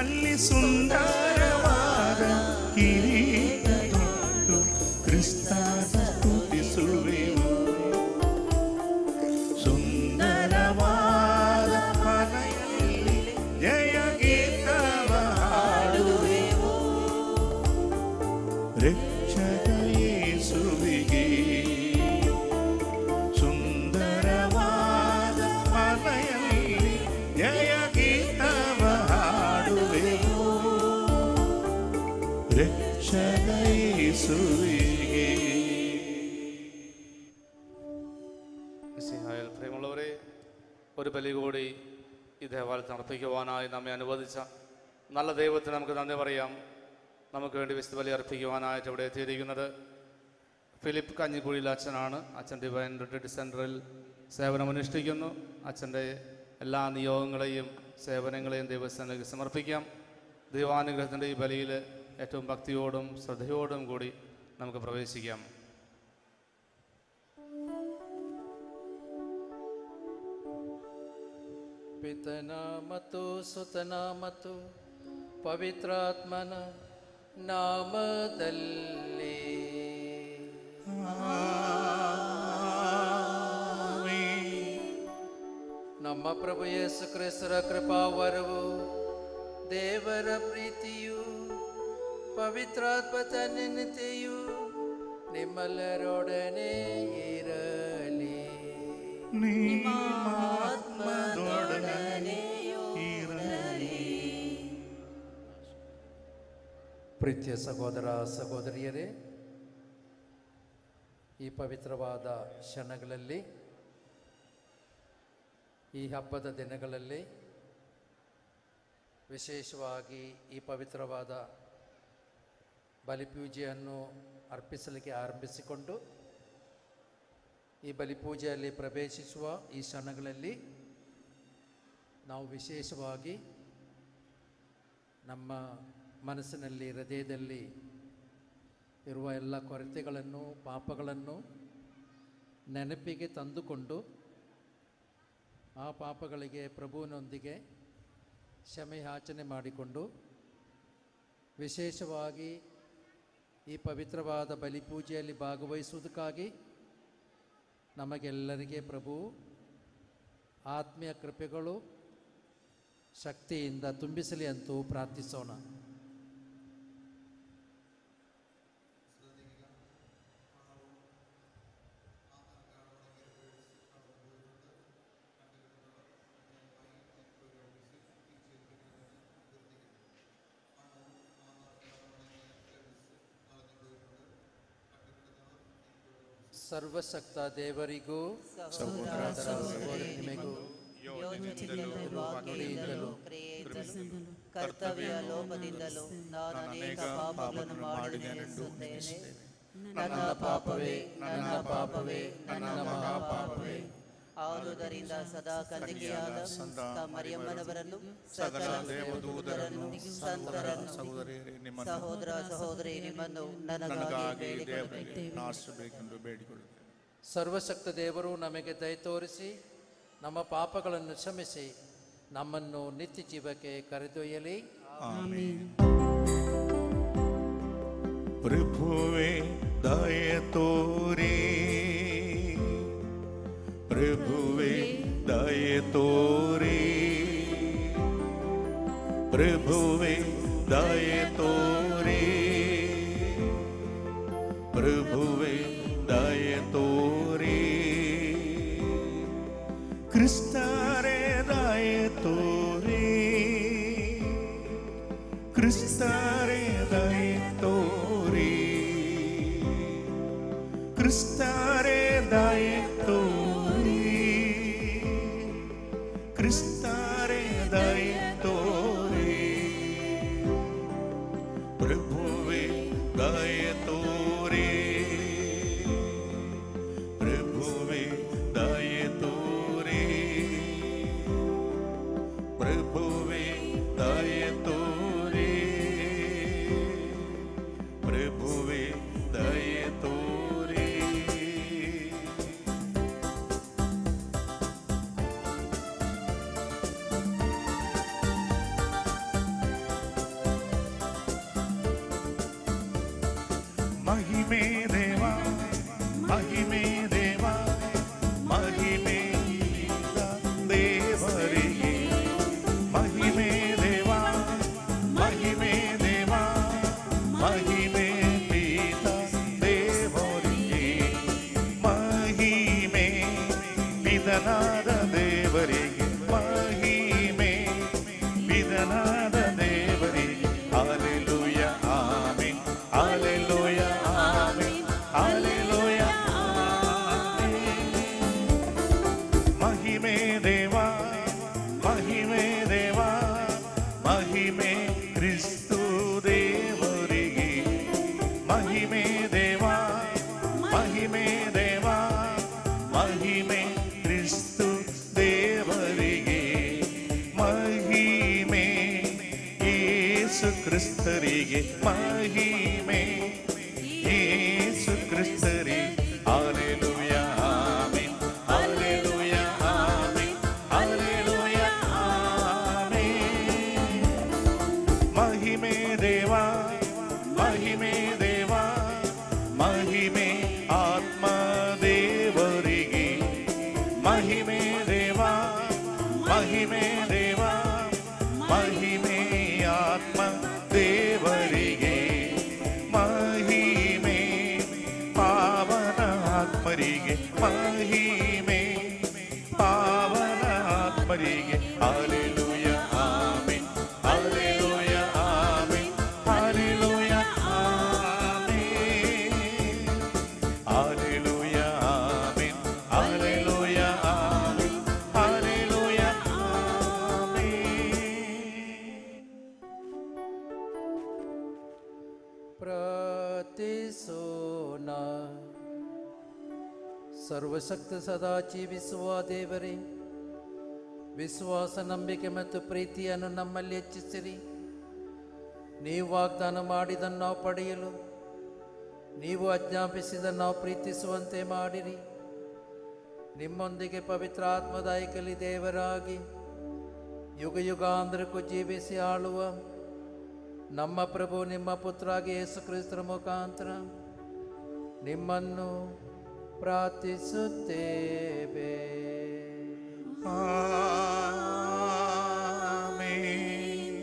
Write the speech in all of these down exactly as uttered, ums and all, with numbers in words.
ಅಲ್ಲಿ ಸುಂದರವಾದ ಕಿರೀಟ ತೊಟ್ಟು ಕ್ರಿಸ್ತನ ಸ್ತುತಿಸುವೆವು. ಸುಂದರವಾದ ಮನೆಯಲ್ಲಿ ಜಯ ಗೀತವ ಹಾಡುವೆವು. ರಕ್ಷಕ ಯೇಸುವಿಗೆ ಸುಂದರವಾದ ಮನೆಯಲ್ಲಿ ಜಯ ಗೀತವ ಹಾಡುವೆವು. രക്ഷക യേശുവിനെ. മിശിഹായിൽ പ്രിയമുള്ളവരെ, ഒരു ബലി കൂടി ഈ ദേവാലയത്തിൽ അർപ്പിക്കുവാനായി നമ്മെ അനുവദിച്ച നല്ല ദൈവത്തിന് നമുക്ക് നന്ദി പറയാം. നമുക്ക് വേണ്ടി വിശുദ്ധ ബലി അർപ്പിക്കുവാനായിട്ട് ഇവിടെ എത്തിയിരിക്കുന്നത് ഫിലിപ്പ് കഞ്ഞിക്കുഴിയിൽ അച്ഛനാണ്. അച്ഛൻ ഡിവൈൻ റിട്രീറ്റ് സെൻറ്ററിൽ സേവനമനുഷ്ഠിക്കുന്നു. അച്ഛൻ്റെ എല്ലാ നിയോഗങ്ങളെയും സേവനങ്ങളെയും ദൈവസ്ഥാനിലേക്ക് സമർപ്പിക്കാം. ദൈവാനുഗ്രഹത്തിൻ്റെ ഈ ബലിയിൽ ഏറ്റവും ഭക്തിയോടും ശ്രദ്ധയോടും കൂടി നമുക്ക് പ്രവേശിക്കാം. ಪಿತನ ಮತ್ತು ಸುತನ ಮತ್ತು ಪವಿತ್ರಾತ್ಮನ ನಾಮದಲ್ಲಿ ನಮ್ಮ ಪ್ರಭು ಯೇಸು ಕ್ರಿಸ್ತರ ಕೃಪಾವರವು, ದೇವರ ಪ್ರೀತಿಯು, ಪವಿತ್ರಾತ್ಮ ತನ್ನೆಯೂ ನಿಮ್ಮೆಲ್ಲರೊಡನೆ ಇರಲಿ. ನಿಮ್ಮ ಆತ್ಮದೊಡನೆಯೂ ಇರಲಿ. ಪ್ರೀತಿಯ ಸಹೋದರ ಸಹೋದರಿಯರೇ, ಈ ಪವಿತ್ರವಾದ ಕ್ಷಣಗಳಲ್ಲಿ, ಈ ಹಬ್ಬದ ದಿನಗಳಲ್ಲಿ ವಿಶೇಷವಾಗಿ ಈ ಪವಿತ್ರವಾದ ಬಲಿಪೂಜೆಯನ್ನು ಅರ್ಪಿಸಲಿಕ್ಕೆ ಆರಂಭಿಸಿಕೊಂಡು ಈ ಬಲಿಪೂಜೆಯಲ್ಲಿ ಪ್ರವೇಶಿಸುವ ಈ ಕ್ಷಣಗಳಲ್ಲಿ ನಾವು ವಿಶೇಷವಾಗಿ ನಮ್ಮ ಮನಸ್ಸಿನಲ್ಲಿ, ಹೃದಯದಲ್ಲಿ ಇರುವ ಎಲ್ಲ ಕೊರತೆಗಳನ್ನು, ಪಾಪಗಳನ್ನು ನೆನಪಿಗೆ ತಂದುಕೊಂಡು ಆ ಪಾಪಗಳಿಗೆ ಪ್ರಭುವಿನೊಂದಿಗೆ ಕ್ಷಮೆ ಯಾಚನೆ ಮಾಡಿಕೊಂಡು ವಿಶೇಷವಾಗಿ ಈ ಪವಿತ್ರವಾದ ಬಲಿಪೂಜೆಯಲ್ಲಿ ಭಾಗವಹಿಸುವುದಕ್ಕಾಗಿ ನಮಗೆಲ್ಲರಿಗೆ ಪ್ರಭು ಆತ್ಮೀಯ ಕೃಪೆಗಳು ಶಕ್ತಿಯಿಂದ ತುಂಬಿಸಲಿ ಅಂತೂ ಪ್ರಾರ್ಥಿಸೋಣ. ಸರ್ವಶಕ್ತ ದೇವರಿಗೂ ನಿಮಗೂ ನುಡಿಯಿಂದಲೂ ಕರ್ತವ್ಯ ಲೋಪದಿಂದಲೂ ನಾನು ಅನೇಕ ಪಾಪಗಳನ್ನು ಮಾಡಿದ್ದೇನೆ. ನನ್ನ ಪಾಪವೇ, ನನ್ನ ಪಾಪವೇ, ನನ್ನ ಮಹಾಪಾಪವೇ. ಆದುದರಿಂದ ಸದಾ ಕನ್ನಿಕೆಯಾದ ಮರಿಯಮ್ಮನವರನ್ನು, ಸಕಲ ದೇವದೂತರನ್ನು, ಸಂತರನ್ನು, ಸಹೋದರ ಸಹೋದರಿ ನಿಮ್ಮನ್ನು ನನಗಾಗಿ ಪ್ರಾರ್ಥಿಸಬೇಕೆಂದು ಬೇಡಿಕೊಳ್ಳುತ್ತೇನೆ. ಸರ್ವಶಕ್ತ ದೇವರು ನಮಗೆ ದಯ ತೋರಿಸಿ ನಮ್ಮ ಪಾಪಗಳನ್ನು ಕ್ಷಮಿಸಿ ನಮ್ಮನ್ನು ನಿತ್ಯ ಜೀವಕ್ಕೆ ಕರೆದೊಯ್ಯಲಿ. ಆಮೆನ್. ಪ್ರಭುವೇ ದಯ ತೋರಿ, ಪ್ರಭುವೇ ದಯ ತೋರಿ, ಪ್ರಭುವೇ ದಯ ತೋರಿ, ಪ್ರಭುವೇ ದಯ ತೋರಿ, ಕ್ರಿಸ್ತರೇ ದಯ ತೋರಿ, ಕ್ರಿಸ್ತರೇ ದಯ ತೋರಿ, ಕ್ರಿಸ್ತರೇ ದಯ ತೋರಿ, ಕ್ರಿಸ್ತರೇ ದಯ ತೋರಿ, ಪ್ರಭುವೇ ದಯ ತೋರಿ, ಪ್ರಭುವೇ ದಯ ತೋರಿ, ಪ್ರಭುವೇ ದಯ ತೋರಿ, ಮಹಿಮೆ ದೇವ ಮಹಿಮೆ ದೇವ ಮಹಿಮೆ ದೇವರಿಗೆ ಮಹಿಮೆ ದೇವ ಮಹಿಮೆ ದೇವ ಮಹಿಮೆ ಪೀತ ದೇವರಿಗೆ ಮಹಿಮೆ ಪಿತನಾದ ದೇವರಿಗೆ ಮಹಿಮೆ ಪಿತನಾದ ದೇವರಿಗೆ ಹಲ್ಲೆಲೂಯ ಆಮೆನ್ ಹಲ್ಲೆಲೂಯ ಆಮೆನ್ ಹಲ್ಲೆಲೂಯ ಮಹಿಮೆ ದೇವ ಮಹಿಮೆ ದೇವ ಮಹಿಮೆ ಕ್ರಿಸ್ತು ದೇವರಿಗೆ ಮಹಿಮೆ ದೇವ ಮಹಿಮೆ ದೇವ ಮಹಿಮೆ ಕ್ರಿಸ್ತು ದೇವರಿಗೆ ಮಹಿಮೆ ಯೇಸು ಕ್ರಿಸ್ತರಿಗೆ ಮಹಿಮೆ ಯೇಸು ಕ್ರಿಸ್ತರಿಗೆ ಹಲ್ಲೆಲೂಯ ಆಮೆನ್ ಹಲ್ಲೆಲೂಯ ಆಮೆನ್ ಹಲ್ಲೆಲೂಯ ಆಮೆನ್ ಮಹಿಮೆ ದೇವ ಮಹಿಮೆ ದೇವ ಮಹಿಮೆ ಆತ್ಮ ದೇವರಿಗೆ ಮಹಿಮೆ ದೇವ ಮಹಿಮೆ ದೇವ ಮಹಿಮೆ ಆತ್ಮ ದೇವರಿಗೆ ಮಹಿಮೆ ಪಾವನ ಆತ್ಮರಿಗೆ ಮಹಿಮೆ ಪಾವನ ಆತ್ಮರಿಗೆ ಹಲ್ಲೆಲೂಯ ಆಮೆನ್ ಹಲ್ಲೆಲೂಯ ಆಮೆನ್ ಹಲ್ಲೆಲೂಯ ಆಮೆನ್ ಹಲ್ಲೆಲೂಯ ಆಮೆನ್ ಹಲ್ಲೆಲೂಯ ಆಮೆನ್ ಹಲ್ಲೆಲೂಯ ಆಮೆನ್ ಪ್ರಾರ್ಥಿಸೋಣ. ಸರ್ವಶಕ್ತ ಸದಾ ಜೀವಿಸುವ ದೇವರೇ, ವಿಶ್ವಾಸ ನಂಬಿಕೆ ಮತ್ತು ಪ್ರೀತಿಯನ್ನು ನಮ್ಮಲ್ಲಿ ಹೆಚ್ಚಿಸಿರಿ. ನೀವು ವಾಗ್ದಾನ ಮಾಡಿದನ್ನು ನಾವು ಪಡೆಯಲು, ನೀವು ಆಜ್ಞಾಪಿಸಿದನ್ನು ನಾವು ಪ್ರೀತಿಸುವಂತೆ ಮಾಡಿರಿ. ನಿಮ್ಮೊಂದಿಗೆ ಪವಿತ್ರ ಆತ್ಮದಾಯಕಲಿ ದೇವರಾಗಿ ಯುಗ ಯುಗಾಂತರಕ್ಕೂ ಜೀವಿಸಿ ಆಳುವ ನಮ್ಮ ಪ್ರಭು ನಿಮ್ಮ ಪುತ್ರಾಗಿ ಯೇಸು ಕ್ರಿಸ್ತರ ಮುಖಾಂತರ ನಿಮ್ಮನ್ನು ಪ್ರಾರ್ಥಿಸುತ್ತೇವೆ. ಆಮೆನ್.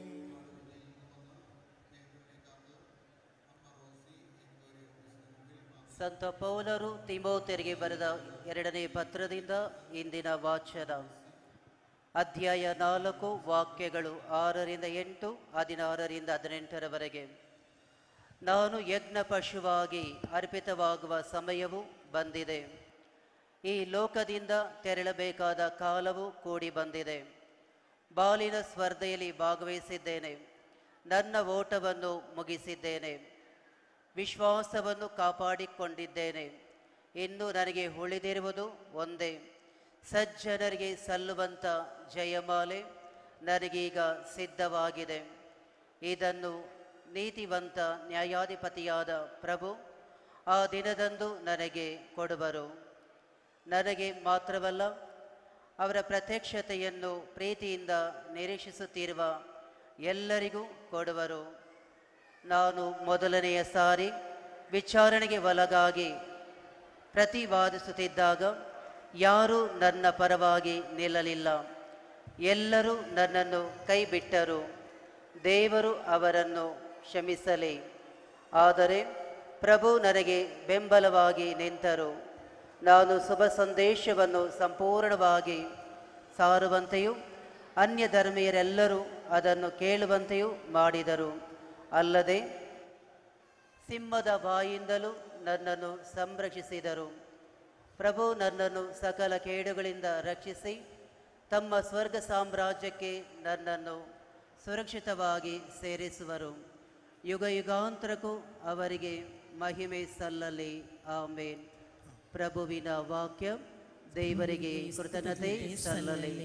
ಸಂತ ಪೌಲರು ತಿಮೋಥೆಯರಿಗೆ ಬರೆದ ಎರಡನೇ ಪತ್ರದಿಂದ ಇಂದಿನ ವಾಚನ. ಅಧ್ಯಾಯ ನಾಲ್ಕು, ವಾಕ್ಯಗಳು ಆರರಿಂದ ಎಂಟು, ಹದಿನಾರರಿಂದ ಹದಿನೆಂಟರವರೆಗೆ. ನಾನು ಯಜ್ಞ ಪಶುವಾಗಿ ಅರ್ಪಿತವಾಗುವ ಸಮಯವು ಬಂದಿದೆ. ಈ ಲೋಕದಿಂದ ತೆರಳಬೇಕಾದ ಕಾಲವು ಕೂಡಿ ಬಂದಿದೆ. ಬಾಲಿನ ಸ್ಪರ್ಧೆಯಲ್ಲಿ ಭಾಗವಹಿಸಿದ್ದೇನೆ. ನನ್ನ ಓಟವನ್ನು ಮುಗಿಸಿದ್ದೇನೆ. ವಿಶ್ವಾಸವನ್ನು ಕಾಪಾಡಿಕೊಂಡಿದ್ದೇನೆ. ಇನ್ನು ನನಗೆ ಉಳಿದಿರುವುದು ಒಂದೇ, ಸಜ್ಜನರಿಗೆ ಸಲ್ಲುವಂಥ ಜಯಮಾಲೆ ನನಗೀಗ ಸಿದ್ಧವಾಗಿದೆ. ಇದನ್ನು ನೀತಿವಂತ ನ್ಯಾಯಾಧಿಪತಿಯಾದ ಪ್ರಭು ಆ ದಿನದಂದು ನನಗೆ ಕೊಡುವರು. ನನಗೆ ಮಾತ್ರವಲ್ಲ, ಅವರ ಪ್ರತ್ಯಕ್ಷತೆಯನ್ನು ಪ್ರೀತಿಯಿಂದ ನಿರೀಕ್ಷಿಸುತ್ತಿರುವ ಎಲ್ಲರಿಗೂ ಕೊಡುವರು. ನಾನು ಮೊದಲನೆಯ ಸಾರಿ ವಿಚಾರಣೆಗೆ ಒಳಗಾಗಿ ಪ್ರತಿವಾದಿಸುತ್ತಿದ್ದಾಗ ಯಾರೂ ನನ್ನ ಪರವಾಗಿ ನಿಲ್ಲಲಿಲ್ಲ. ಎಲ್ಲರೂ ನನ್ನನ್ನು ಕೈಬಿಟ್ಟರು. ದೇವರು ಅವರನ್ನು ಕ್ಷಮಿಸಲಿ. ಆದರೆ ಪ್ರಭು ನನಗೆ ಬೆಂಬಲವಾಗಿ ನಿಂತರು. ನಾನು ಶುಭ ಸಂದೇಶವನ್ನು ಸಂಪೂರ್ಣವಾಗಿ ಸಾರುವಂತೆಯೂ ಅನ್ಯ ಧರ್ಮೀಯರೆಲ್ಲರೂ ಅದನ್ನು ಕೇಳುವಂತೆಯೂ ಮಾಡಿದರು. ಅಲ್ಲದೆ ಸಿಂಹದ ಬಾಯಿಂದಲೂ ನನ್ನನ್ನು ಸಂರಕ್ಷಿಸಿದರು. ಪ್ರಭು ನನ್ನನ್ನು ಸಕಲ ಕೇಡುಗಳಿಂದ ರಕ್ಷಿಸಿ ತಮ್ಮ ಸ್ವರ್ಗ ಸಾಮ್ರಾಜ್ಯಕ್ಕೆ ನನ್ನನ್ನು ಸುರಕ್ಷಿತವಾಗಿ ಸೇರಿಸುವರು. ಯುಗ ಯುಗಾಂತರಕ್ಕೂ ಅವರಿಗೆ ಮಹಿಮೆ ಸಲ್ಲಲಿ. ಆಮೇನ್. ಪ್ರಭುವಿನ ವಾಕ್ಯ. ದೇವರಿಗೆ ಕೃತಜ್ಞತೆ ಸಲ್ಲಲಿ.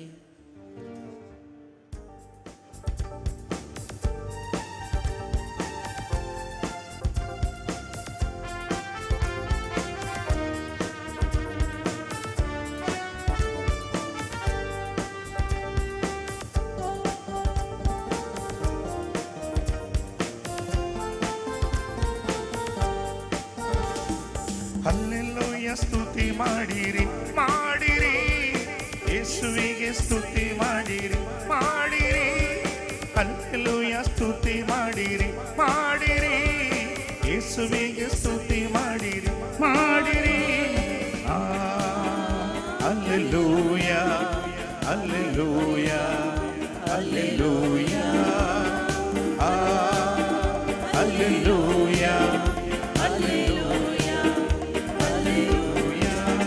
ಹಲ್ಲೆಲೂಯ ಸ್ತುತಿ ಮಾಡಿರಿ ಮಾಡಿರಿ, ಯೇಸುವಿಗೆ ಸ್ತುತಿ ಮಾಡಿರಿ ಮಾಡಿರಿ, ಹಲ್ಲೆಲೂಯ ಸ್ತುತಿ ಮಾಡಿರಿ ಮಾಡಿರಿ, ಯೇಸುವಿಗೆ ಸ್ತುತಿ ಮಾಡಿರಿ ಮಾಡಿರಿ. ಆ ಹಲ್ಲೆಲೂಯ ಹಲ್ಲೆಲೂಯ ಹಲ್ಲೆಲೂಯ, ಆ ಹಲ್ಲೆಲೂಯ ಹಲ್ಲೆಲೂಯ ಹಲ್ಲೆಲೂಯ.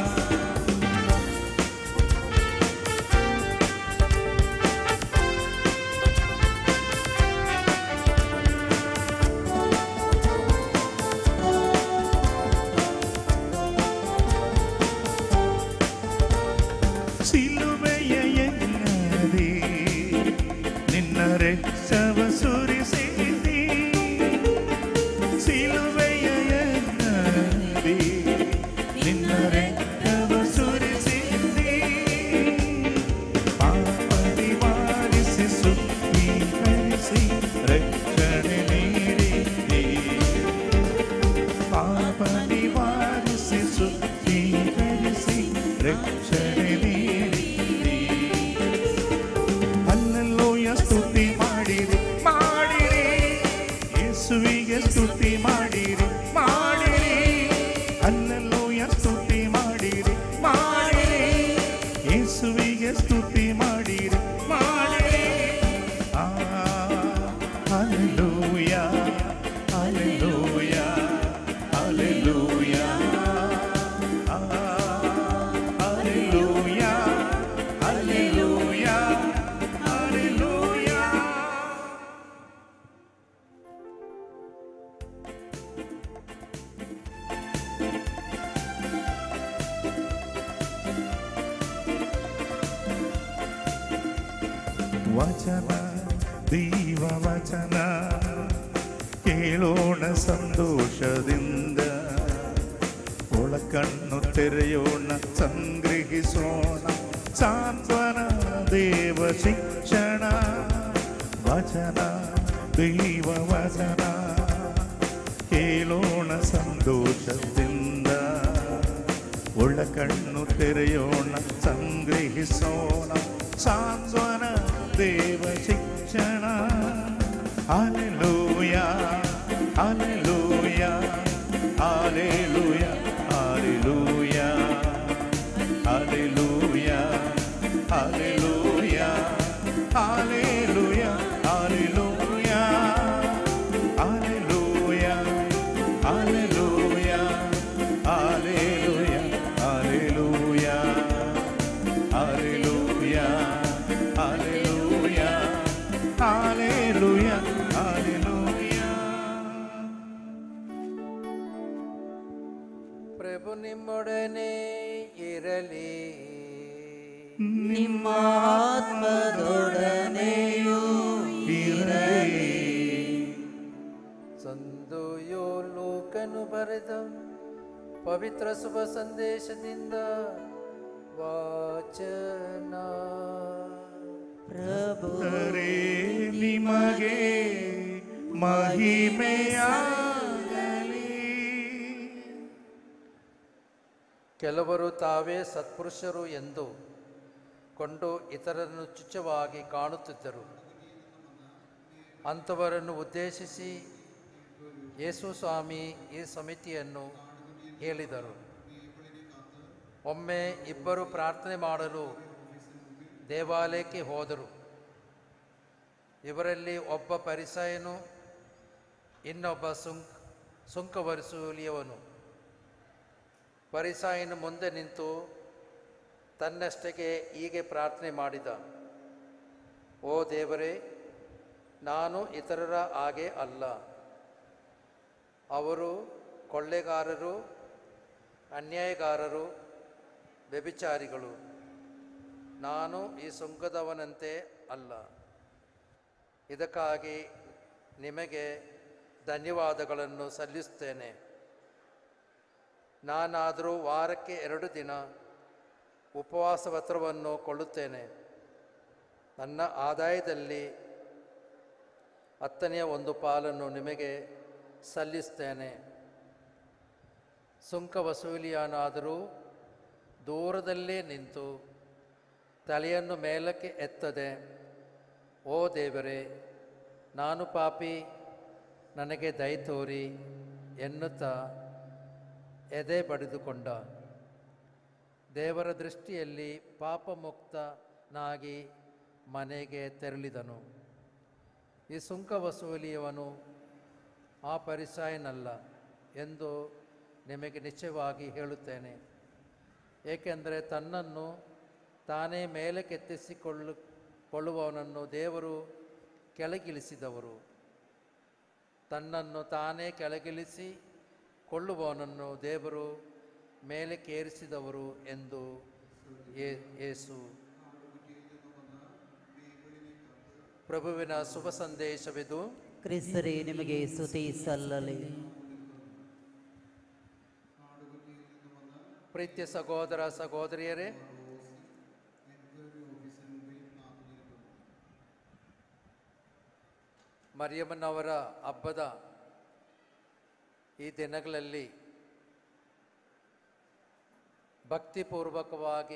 ಸಿಲುಬೆಯ ಎನ್ನದಿ ನಿನ್ನ ರಕ್ತವ ಸುರಿಸಿದಿ, ಸಿಲುಬೆಯ ಎನ್ನದಿ ನಿನ್ನ ರಕ್ತವ ಸುರಿಸಿದಿ, ಪಾಪ ನಿವಾರಿಸಿ ಶುದ್ಧೀಕರಿಸಿ ರಕ್ಷಣೆ ನೀಡಿದಿ, ಪಾಪ ನಿವಾರಿಸಿ ಶುದ್ಧೀಕರಿಸಿ ರಕ್ಷಣೆ ನೀಡಿದಿ. ಹಲ್ಲೆಲೂಯ ಸ್ತುತಿ ಮಾಡಿರಿ ಮಾಡಿರಿ, ಯೇಸುವಿಗೆ ಸ್ತುತಿ ಮಾಡಿರಿ ಮಾಡಿರಿ, ಹಲ್ಲೆಲೂಯ ಸ್ತುತಿ ಮಾಡಿರಿ ಮಾಡಿರಿ, ಯೇಸುವಿಗೆ ಸ್ತುತಿ ಮಾಡಿರಿ ಮಾಡಿರಿ. ಆ ಹಲ್ಲೆಲೂಯ ಹಲ್ಲೆಲೂಯ ಹಲ್ಲೆಲೂಯ, ಆ ಹಲ್ಲೆಲೂಯ ಹಲ್ಲೆಲೂಯ ಹಲ್ಲೆಲೂಯ. ವಚನ ದೈವ ವಚನ ಕೇಳೋಣ ಸಂತೋಷದಿಂದ, ಒಳಕಣ್ಣು ತೆರೆಯೋಣ ಸಂಗ್ರಹಿಸೋಣ ಸಾಂತ್ವನ ದೇವ ಶಿಕ್ಷಣ. ವಚನ ದೈವ ವಚನ ಕೇಳೋಣ ಸಂತೋಷದಿಂದ, ಒಳಕಣ್ಣು ತೆರೆಯೋಣ ಸಂಗ್ರಹಿಸೋಣ ಸಾಂತ್ವನ ದೇವ ಶಿಕ್ಷಣ. ಹಲ್ಲೆಲೂಯ ಹಲ್ಲೆಲೂಯ ಹಲ್ಲೆಲೂಯ ಹಲ್ಲೆಲೂಯ ಹಲ್ಲೆಲೂಯ ಹಲ್ಲೆಲೂಯ ಹಲ್ಲೆಲೂಯ ಹಲ್ಲೆಲೂಯ ಹಲ್ಲೆಲೂಯ ಹಲ್ಲೆಲೂಯ ಹಲ್ಲೆಲೂಯ ಹಲ್ಲೆಲೂಯ ಹಲ್ಲೆಲೂಯ ಹಲ್ಲೆಲೂಯ ಹಲ್ಲೆಲೂಯ ಹಲ್ಲೆಲೂಯ. ಪ್ರಭು ನಿಮ್ಮೊಡನೆ ಇರಲಿ, ನಿಮ್ಮ ಆತ್ಮದೊಡನೆಯೂ ಇರಲಿ. ಸಂದೋಯೋ ಲೋಕನು ಬರೆದ ಪವಿತ್ರ ಶುಭ ಸಂದೇಶದಿಂದ ವಾಚನ. ಪ್ರಭು ಕರೆ ನಿಮಗೆ ಮಹಿಮೆಯಾಗಲಿ. ಕೆಲವರು ತಾವೇ ಸತ್ಪುರುಷರು ಎಂದು ಕೊಂಡು ಇತರರನ್ನು ತುಚ್ಛವಾಗಿ ಕಾಣುತ್ತಿದ್ದರು. ಅಂಥವರನ್ನು ಉದ್ದೇಶಿಸಿ ಯೇಸು ಸ್ವಾಮಿ ಈ ಸಮಿತಿಯನ್ನು ಹೇಳಿದರು. ಒಮ್ಮೆ ಇಬ್ಬರು ಪ್ರಾರ್ಥನೆ ಮಾಡಲು ದೇವಾಲಯಕ್ಕೆ ಹೋದರು. ಇವರಲ್ಲಿ ಒಬ್ಬ ಪರಿಸಯನು, ಇನ್ನೊಬ್ಬ ಸುಂಕ್ ಸುಂಕ ವಸೂಲಿಯವನು. ಪರಿಸಾಯನು ಮುಂದೆ ನಿಂತು ತನ್ನಷ್ಟಕ್ಕೆ ಹೀಗೆ ಪ್ರಾರ್ಥನೆ ಮಾಡಿದ: ಓ ದೇವರೇ, ನಾನು ಇತರರ ಹಾಗೆ ಅಲ್ಲ. ಅವರು ಕೊಳ್ಳೆಗಾರರು, ಅನ್ಯಾಯಗಾರರು, ವ್ಯಭಿಚಾರಿಗಳು. ನಾನು ಈ ಸುಂಕದವನಂತೆ ಅಲ್ಲ. ಇದಕ್ಕಾಗಿ ನಿಮಗೆ ಧನ್ಯವಾದಗಳನ್ನು ಸಲ್ಲಿಸುತ್ತೇನೆ. ನಾನಾದರೂ ವಾರಕ್ಕೆ ಎರಡು ದಿನ ಉಪವಾಸ ವ್ರತವನ್ನು ಕೊಳ್ಳುತ್ತೇನೆ. ನನ್ನ ಆದಾಯದಲ್ಲಿ ಹತ್ತನೆಯ ಒಂದು ಪಾಲನ್ನು ನಿಮಗೆ ಸಲ್ಲಿಸ್ತೇನೆ. ಸುಂಕ ವಸೂಲಿಯನಾದರೂ ದೂರದಲ್ಲೇ ನಿಂತು ತಲೆಯನ್ನು ಮೇಲಕ್ಕೆ ಎತ್ತದೆ, ಓ ದೇವರೇ, ನಾನು ಪಾಪಿ, ನನಗೆ ದಯ ತೋರಿ ಎನ್ನುತ್ತಾ ಎದೆ ಬಡಿದುಕೊಂಡ. ದೇವರ ದೃಷ್ಟಿಯಲ್ಲಿ ಪಾಪಮುಕ್ತನಾಗಿ ಮನೆಗೆ ತೆರಳಿದನು. ಈ ಸುಂಕ ವಸೂಲಿಯವನು ಆ ಫರಿಸಾಯನಲ್ಲ ಎಂದು ನಿಮಗೆ ನಿಶ್ಚಯವಾಗಿ ಹೇಳುತ್ತೇನೆ. ಏಕೆಂದರೆ ತನ್ನನ್ನು ತಾನೇ ಮೇಲಕ್ಕೆತ್ತಿಸಿಕೊಳ್ಳು ಕೊಳ್ಳುವವನನ್ನು ದೇವರು ಕೆಳಗಿಳಿಸಿದವರು, ತನ್ನನ್ನು ತಾನೇ ಕೆಳಗಿಳಿಸಿ ಕೊಳ್ಳುವವನನ್ನು ದೇವರು ಮೇಲಕ್ಕೇರಿಸಿದವರು ಎಂದು ಯೇಸು. ಪ್ರಭುವಿನ ಶುಭ ಸಂದೇಶವಿದು. ಕ್ರಿಸ್ತರೇ, ನಿಮಗೆ ಸ್ತುತಿ ಸಲ್ಲಲಿ. ಪ್ರೀತಿಯ ಸಹೋದರ ಸಹೋದರಿಯರೇ, ಮರಿಯಮ್ಮನವರ ಹಬ್ಬದ ಈ ದಿನಗಳಲ್ಲಿ ಭಕ್ತಿಪೂರ್ವಕವಾಗಿ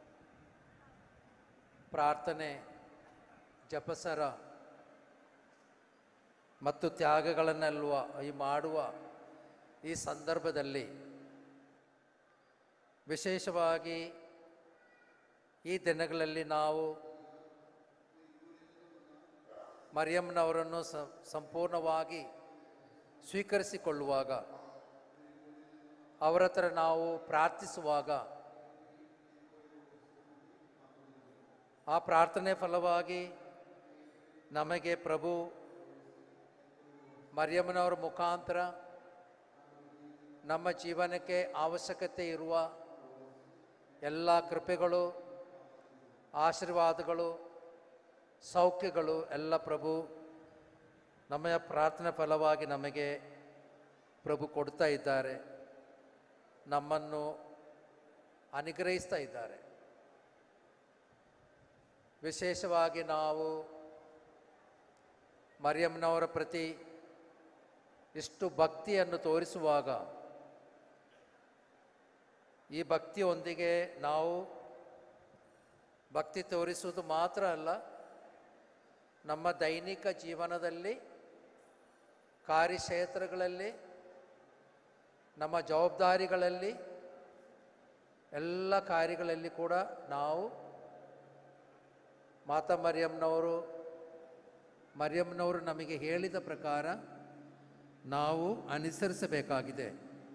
ಪ್ರಾರ್ಥನೆ, ಜಪಸರ ಮತ್ತು ತ್ಯಾಗಗಳನ್ನೆಲ್ಲವ ಈ ಮಾಡುವ ಈ ಸಂದರ್ಭದಲ್ಲಿ ವಿಶೇಷವಾಗಿ ಈ ದಿನಗಳಲ್ಲಿ ನಾವು ಮರಿಯಮ್ಮನವರನ್ನು ಸಂಪೂರ್ಣವಾಗಿ ಸ್ವೀಕರಿಸಿಕೊಳ್ಳುವಾಗ, ಅವರ ಹತ್ರ ನಾವು ಪ್ರಾರ್ಥಿಸುವಾಗ, ಆ ಪ್ರಾರ್ಥನೆ ಫಲವಾಗಿ ನಮಗೆ ಪ್ರಭು ಮರಿಯಮ್ಮನವರ ಮುಖಾಂತರ ನಮ್ಮ ಜೀವನಕ್ಕೆ ಅವಶ್ಯಕತೆ ಇರುವ ಎಲ್ಲ ಕೃಪೆಗಳು, ಆಶೀರ್ವಾದಗಳು, ಸೌಖ್ಯಗಳು ಎಲ್ಲ ಪ್ರಭು ನಮ್ಮ ಪ್ರಾರ್ಥನೆ ಫಲವಾಗಿ ನಮಗೆ ಪ್ರಭು ಕೊಡ್ತಾ ಇದ್ದಾರೆ, ನಮ್ಮನ್ನು ಅನುಗ್ರಹಿಸ್ತಾ ಇದ್ದಾರೆ. ವಿಶೇಷವಾಗಿ ನಾವು ಮರಿಯಮ್ಮನವರ ಪ್ರತಿ ಇಷ್ಟು ಭಕ್ತಿಯನ್ನು ತೋರಿಸುವಾಗ, ಈ ಭಕ್ತಿಯೊಂದಿಗೆ ನಾವು ಭಕ್ತಿ ತೋರಿಸುವುದು ಮಾತ್ರ ಅಲ್ಲ, ನಮ್ಮ ದೈನಿಕ ಜೀವನದಲ್ಲಿ, ಕಾರ್ಯಕ್ಷೇತ್ರಗಳಲ್ಲಿ, ನಮ್ಮ ಜವಾಬ್ದಾರಿಗಳಲ್ಲಿ, ಎಲ್ಲ ಕಾರ್ಯಗಳಲ್ಲಿ ಕೂಡ ನಾವು ಮಾತಾ ಮರಿಯಮ್ಮನವರು ಮರಿಯಮ್ಮನವರು ನಮಗೆ ಹೇಳಿದ ಪ್ರಕಾರ ನಾವು ಅನುಸರಿಸಬೇಕಾಗಿದೆ.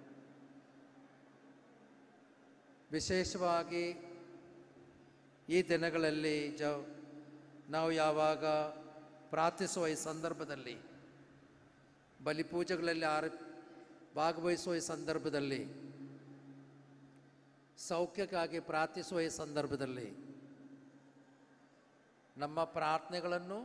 ವಿಶೇಷವಾಗಿ ಈ ದಿನಗಳಲ್ಲಿ ಜ ನಾವು ಯಾವಾಗ ಪ್ರಾರ್ಥಿಸುವ ಈ ಸಂದರ್ಭದಲ್ಲಿ, ಬಲಿಪೂಜೆಗಳಲ್ಲಿ ಆರ ಭಾಗವಹಿಸುವ ಈ ಸಂದರ್ಭದಲ್ಲಿ, ಸೌಖ್ಯಕ್ಕಾಗಿ ಪ್ರಾರ್ಥಿಸುವ ಈ ಸಂದರ್ಭದಲ್ಲಿ ನಮ್ಮ ಪ್ರಾರ್ಥನೆಗಳನ್ನು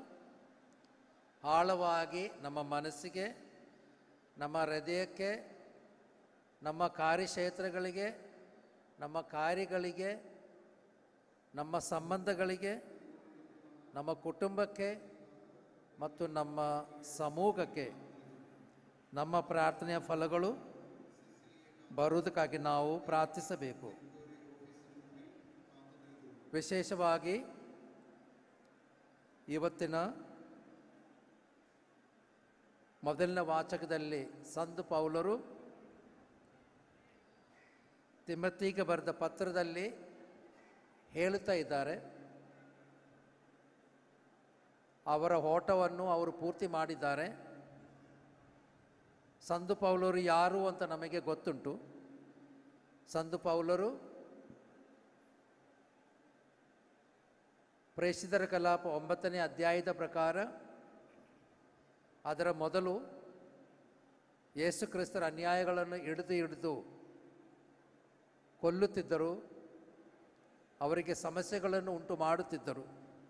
ಆಳವಾಗಿ ನಮ್ಮ ಮನಸ್ಸಿಗೆ, ನಮ್ಮ ಹೃದಯಕ್ಕೆ, ನಮ್ಮ ಕಾರ್ಯಕ್ಷೇತ್ರಗಳಿಗೆ, ನಮ್ಮ ಕಾರ್ಯಗಳಿಗೆ, ನಮ್ಮ ಸಂಬಂಧಗಳಿಗೆ, ನಮ್ಮ ಕುಟುಂಬಕ್ಕೆ ಮತ್ತು ನಮ್ಮ ಸಮೂಹಕ್ಕೆ ನಮ್ಮ ಪ್ರಾರ್ಥನೆಯ ಫಲಗಳು ಬರುವುದಕ್ಕಾಗಿ ನಾವು ಪ್ರಾರ್ಥಿಸಬೇಕು. ವಿಶೇಷವಾಗಿ ಇವತ್ತಿನ ಮೊದಲನೇ ವಾಚಕದಲ್ಲಿ ಸಂತ ಪೌಲರು ತಿಮೊಥೆಗೆ ಬರೆದ ಪತ್ರದಲ್ಲಿ ಹೇಳುತ್ತಾ ಇದ್ದಾರೆ, ಅವರ ಓಟವನ್ನು ಅವರು ಪೂರ್ತಿ ಮಾಡಿದ್ದಾರೆ. ಸಂತ ಪೌಲರು ಯಾರು ಅಂತ ನಮಗೆ ಗೊತ್ತುಂಟು. ಸಂತ ಪೌಲರು ಪ್ರೇಷಿತರ ಕಲಾಪ ಒಂಬತ್ತನೇ ಅಧ್ಯಾಯದ ಪ್ರಕಾರ ಅದರ ಮೊದಲು ಯೇಸು ಕ್ರಿಸ್ತರ ಅನ್ಯಾಯಗಳನ್ನು ಹಿಡಿದು ಹಿಡಿದು ಕೊಲ್ಲುತ್ತಿದ್ದರು, ಅವರಿಗೆ ಸಮಸ್ಯೆಗಳನ್ನು ಉಂಟು ಮಾಡುತ್ತಿದ್ದರು.